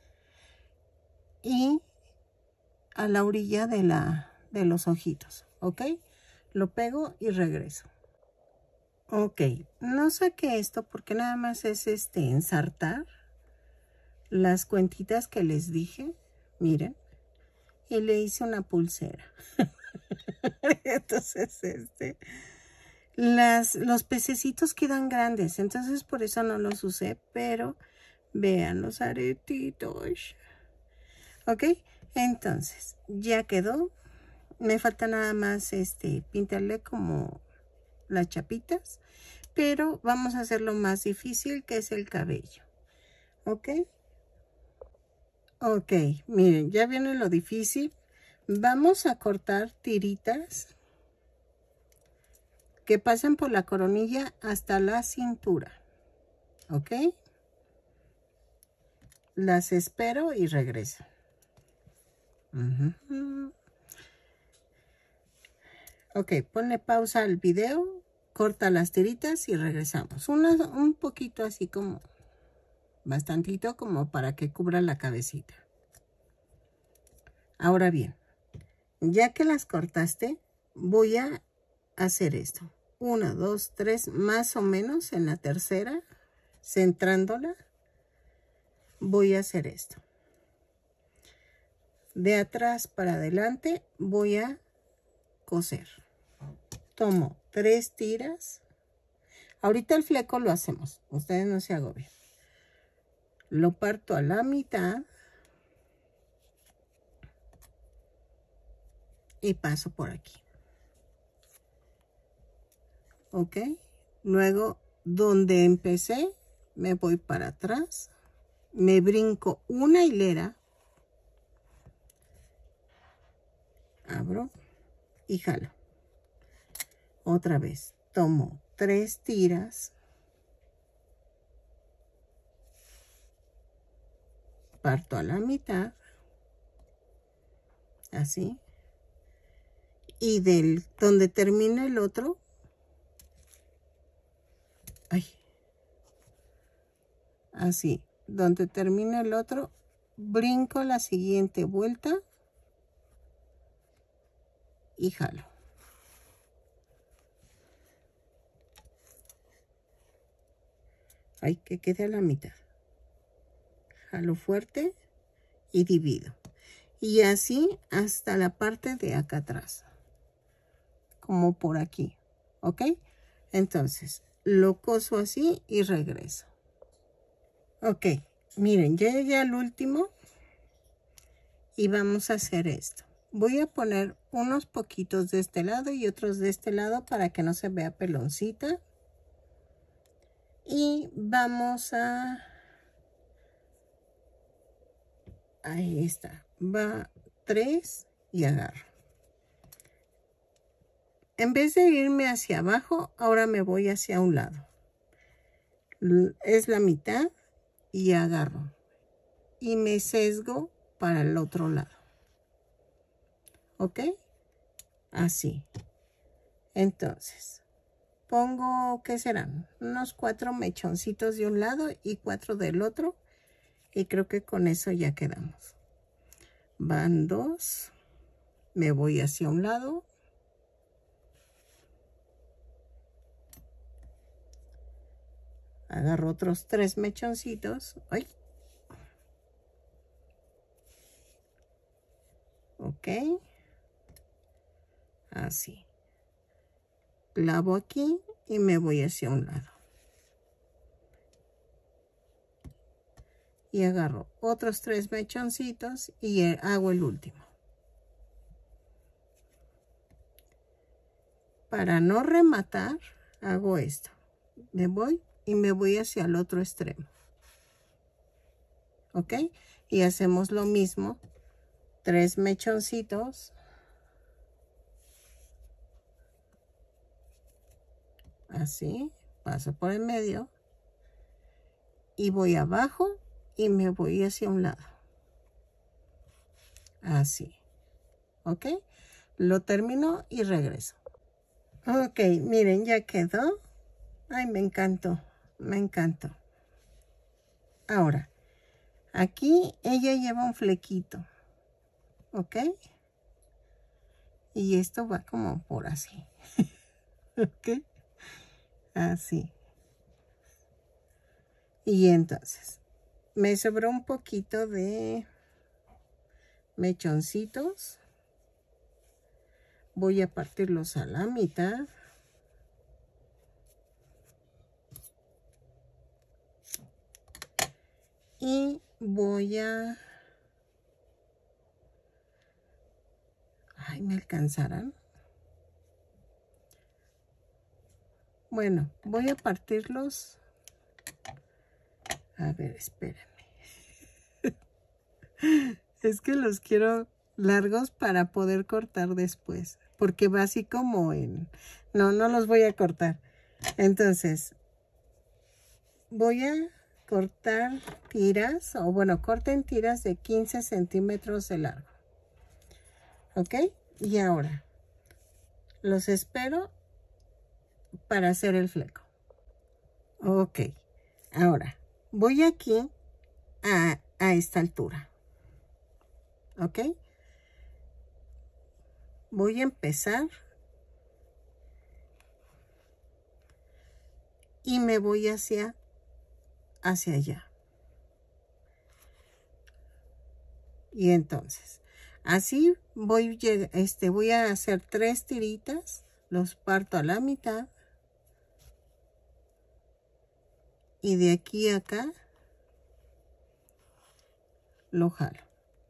S1: Y a la orilla de, la, de los ojitos, ¿ok? Lo pego y regreso. Ok, no saqué esto porque nada más es este ensartar las cuentitas que les dije, miren, y le hice una pulsera. Entonces, este, las, los pececitos quedan grandes, entonces por eso no los usé, pero vean los aretitos. Ok, entonces, ya quedó. Me falta nada más este pintarle como las chapitas, pero vamos a hacer lo más difícil, que es el cabello. Ok. Ok, miren, ya viene lo difícil. Vamos a cortar tiritas que pasan por la coronilla hasta la cintura. Ok. Las espero y regreso. Uh-huh. Ok, ponle pausa al video, corta las tiritas y regresamos. Una, un poquito así como, bastantito como para que cubra la cabecita. Ahora bien, ya que las cortaste, voy a hacer esto. Una, dos, tres, más o menos en la tercera, centrándola, voy a hacer esto. De atrás para adelante voy a coser. Tomo tres tiras. Ahorita el fleco lo hacemos, ustedes no se agobien. Lo parto a la mitad y paso por aquí. Ok, luego donde empecé me voy para atrás, me brinco una hilera, abro y jalo. Otra vez tomo tres tiras, parto a la mitad, así, y del donde termina el otro, ay, así, donde termina el otro, brinco la siguiente vuelta y jalo. Ay, que quede a la mitad. Jalo fuerte y divido. Y así hasta la parte de acá atrás. Como por aquí. ¿Ok? Entonces, lo coso así y regreso. Ok, miren, ya llegué al último. Y vamos a hacer esto. Voy a poner unos poquitos de este lado y otros de este lado para que no se vea peloncita. Y vamos a... Ahí está. Va tres y agarro. En vez de irme hacia abajo, ahora me voy hacia un lado. Es la mitad y agarro. Y me sesgo para el otro lado. ¿Ok? Así. Entonces, pongo, ¿qué serán? Unos cuatro mechoncitos de un lado y cuatro del otro. Y creo que con eso ya quedamos. Van dos. Me voy hacia un lado. Agarro otros tres mechoncitos. ¡Ay! Ok. Así. Clavo aquí y me voy hacia un lado. Y agarro otros tres mechoncitos y hago el último. Para no rematar, hago esto. Me voy y me voy hacia el otro extremo. ¿Ok? Y hacemos lo mismo. Tres mechoncitos. Así. Paso por el medio. Y voy abajo y me voy hacia un lado. Así. ¿Ok? Lo termino y regreso. Ok, miren, ya quedó. Ay, me encantó. Me encantó. Ahora, aquí ella lleva un flequito. ¿Ok? Y esto va como por así. ¿Ok? Así. Y entonces, me sobró un poquito de mechoncitos. Voy a partirlos a la mitad. Y voy a... Ay, ¿me alcanzarán? Bueno, voy a partirlos. A ver, espérenme. Es que los quiero largos para poder cortar después. Porque va así como en... No, no los voy a cortar. Entonces, voy a cortar tiras. O bueno, corten tiras de quince centímetros de largo. ¿Ok? Y ahora, los espero para hacer el fleco. Ok. Ahora, voy aquí a, a esta altura. ¿Ok? Voy a empezar y me voy hacia, hacia allá. Y entonces, así voy, este, voy a hacer tres tiritas, los parto a la mitad. Y de aquí a acá, lo jalo.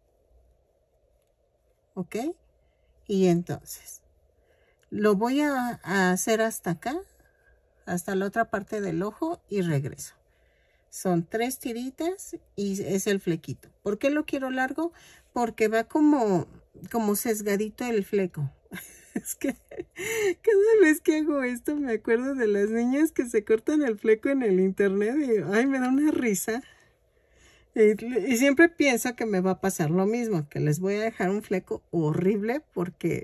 S1: ¿Ok? Y entonces, lo voy a, a hacer hasta acá, hasta la otra parte del ojo y regreso. Son tres tiritas y es el flequito. ¿Por qué lo quiero largo? Porque va como, como sesgadito el fleco. Es que cada vez que hago esto me acuerdo de las niñas que se cortan el fleco en el internet y ay, me da una risa. Y, y siempre pienso que me va a pasar lo mismo, que les voy a dejar un fleco horrible porque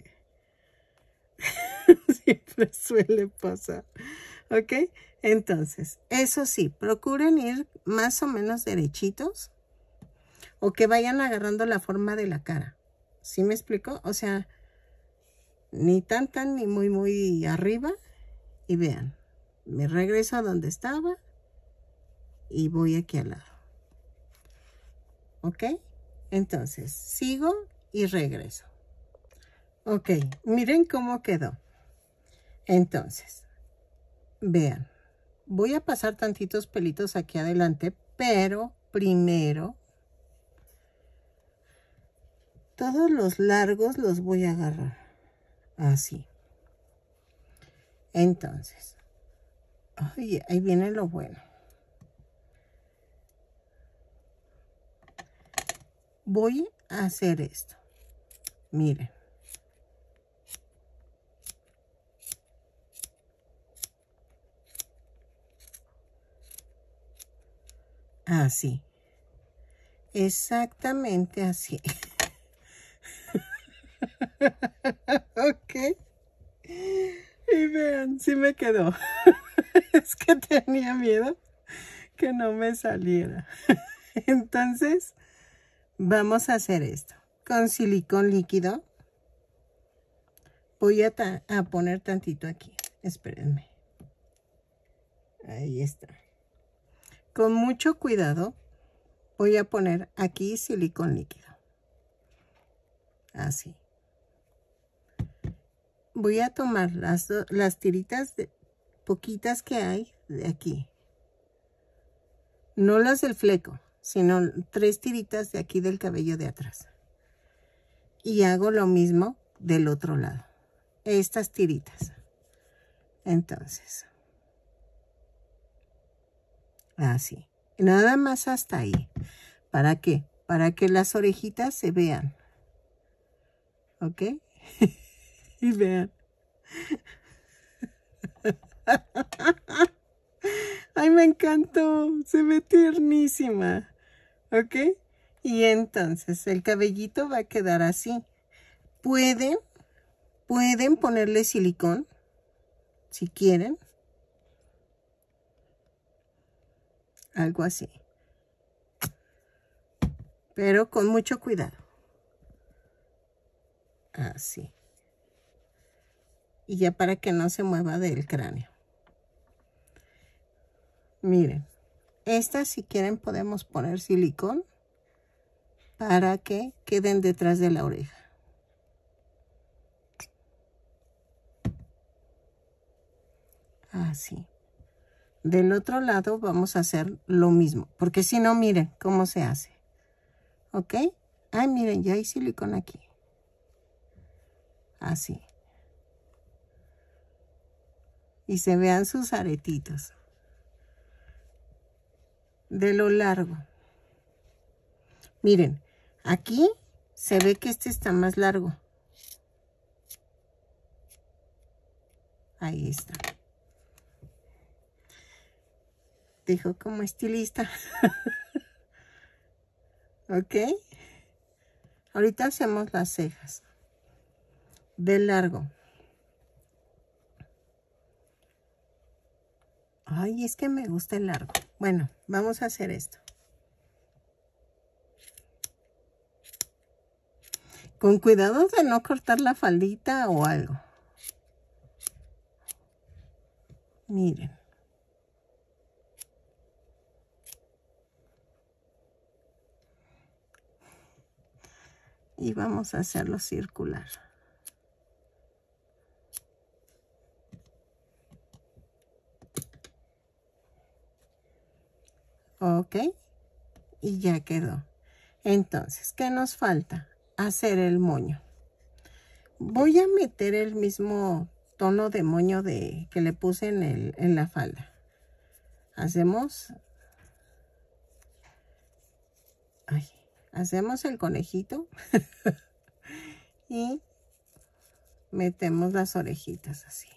S1: siempre suele pasar. ¿Ok? Entonces, eso sí, procuren ir más o menos derechitos o que vayan agarrando la forma de la cara. ¿Sí me explico? O sea, ni tan tan ni muy muy arriba. Y vean, me regreso a donde estaba y voy aquí al lado. ¿Ok? Entonces, sigo y regreso. Ok, miren cómo quedó. Entonces, vean, voy a pasar tantitos pelitos aquí adelante, pero primero Todos los largos los voy a agarrar. Así. Entonces. Ay, ahí viene lo bueno. Voy a hacer esto. Miren. Así. Exactamente así. Ok. Y vean, sí me quedó. Es que tenía miedo que no me saliera. Entonces, vamos a hacer esto. Con silicón líquido. Voy a, a poner tantito aquí. Espérenme. Ahí está. Con mucho cuidado voy a poner aquí silicón líquido. Así. Voy a tomar las, las tiritas de, poquitas que hay de aquí. No las del fleco, sino tres tiritas de aquí del cabello de atrás. Y hago lo mismo del otro lado. Estas tiritas. Entonces. Así. Nada más hasta ahí. ¿Para qué? Para que las orejitas se vean. ¿Ok? Y vean. Ay, me encantó. Se ve tiernísima. ¿Ok? Y entonces el cabellito va a quedar así. Pueden, pueden ponerle silicón. Si quieren. Algo así. Pero con mucho cuidado. Así. Y ya para que no se mueva del cráneo. Miren. Estas si quieren podemos poner silicón. Para que queden detrás de la oreja. Así. Del otro lado vamos a hacer lo mismo. Porque si no, miren cómo se hace. ¿Ok? Ay, miren, ya hay silicón aquí. Así. Y se vean sus aretitos. De lo largo. Miren, aquí se ve que este está más largo. Ahí está. Dijo como estilista. ¿Ok? Ahorita hacemos las cejas. De largo. Ay, es que me gusta el largo. Bueno, vamos a hacer esto. Con cuidado de no cortar la faldita o algo. Miren. Y vamos a hacerlo circular. Ok. Y ya quedó. Entonces, ¿qué nos falta? Hacer el moño. Voy a meter el mismo tono de moño de, que le puse en, el, en la falda. Hacemos... Ay, hacemos el conejito. Y metemos las orejitas así.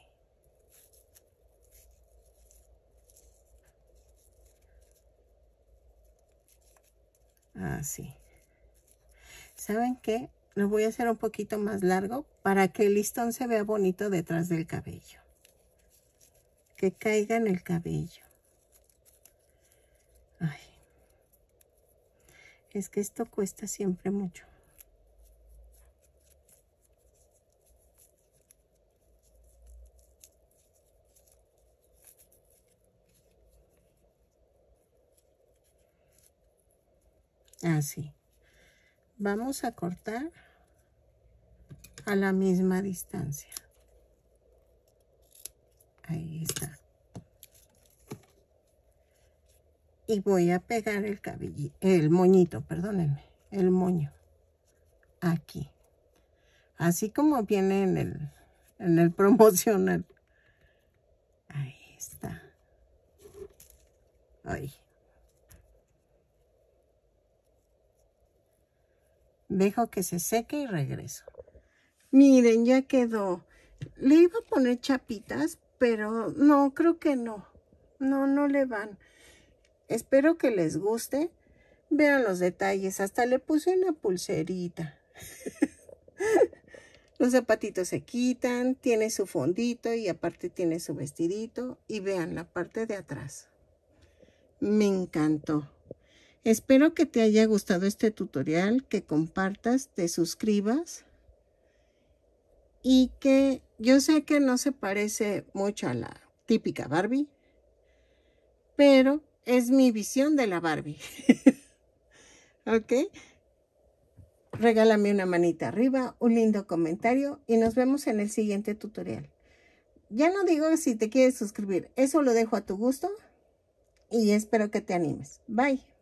S1: Así. ¿Saben qué? Lo voy a hacer un poquito más largo para que el listón se vea bonito detrás del cabello. Que caiga en el cabello. Ay. Es que esto cuesta siempre mucho. Así. Vamos a cortar a la misma distancia. Ahí está. Y voy a pegar el cabello, el moñito, perdónenme, el moño. aquí. Así como viene en el, en el promocional. Ahí está. Ahí. Dejo que se seque y regreso. Miren, ya quedó. Le iba a poner chapitas, pero no, creo que no. No, no le van. Espero que les guste. Vean los detalles. Hasta le puse una pulserita. Los zapatitos se quitan. Tiene su fondito y aparte tiene su vestidito. Y vean la parte de atrás. Me encantó. Espero que te haya gustado este tutorial, que compartas, te suscribas y que yo sé que no se parece mucho a la típica Barbie, pero es mi visión de la Barbie. ¿Ok? Regálame una manita arriba, un lindo comentario y nos vemos en el siguiente tutorial. Ya no digo si te quieres suscribir, eso lo dejo a tu gusto y espero que te animes. Bye.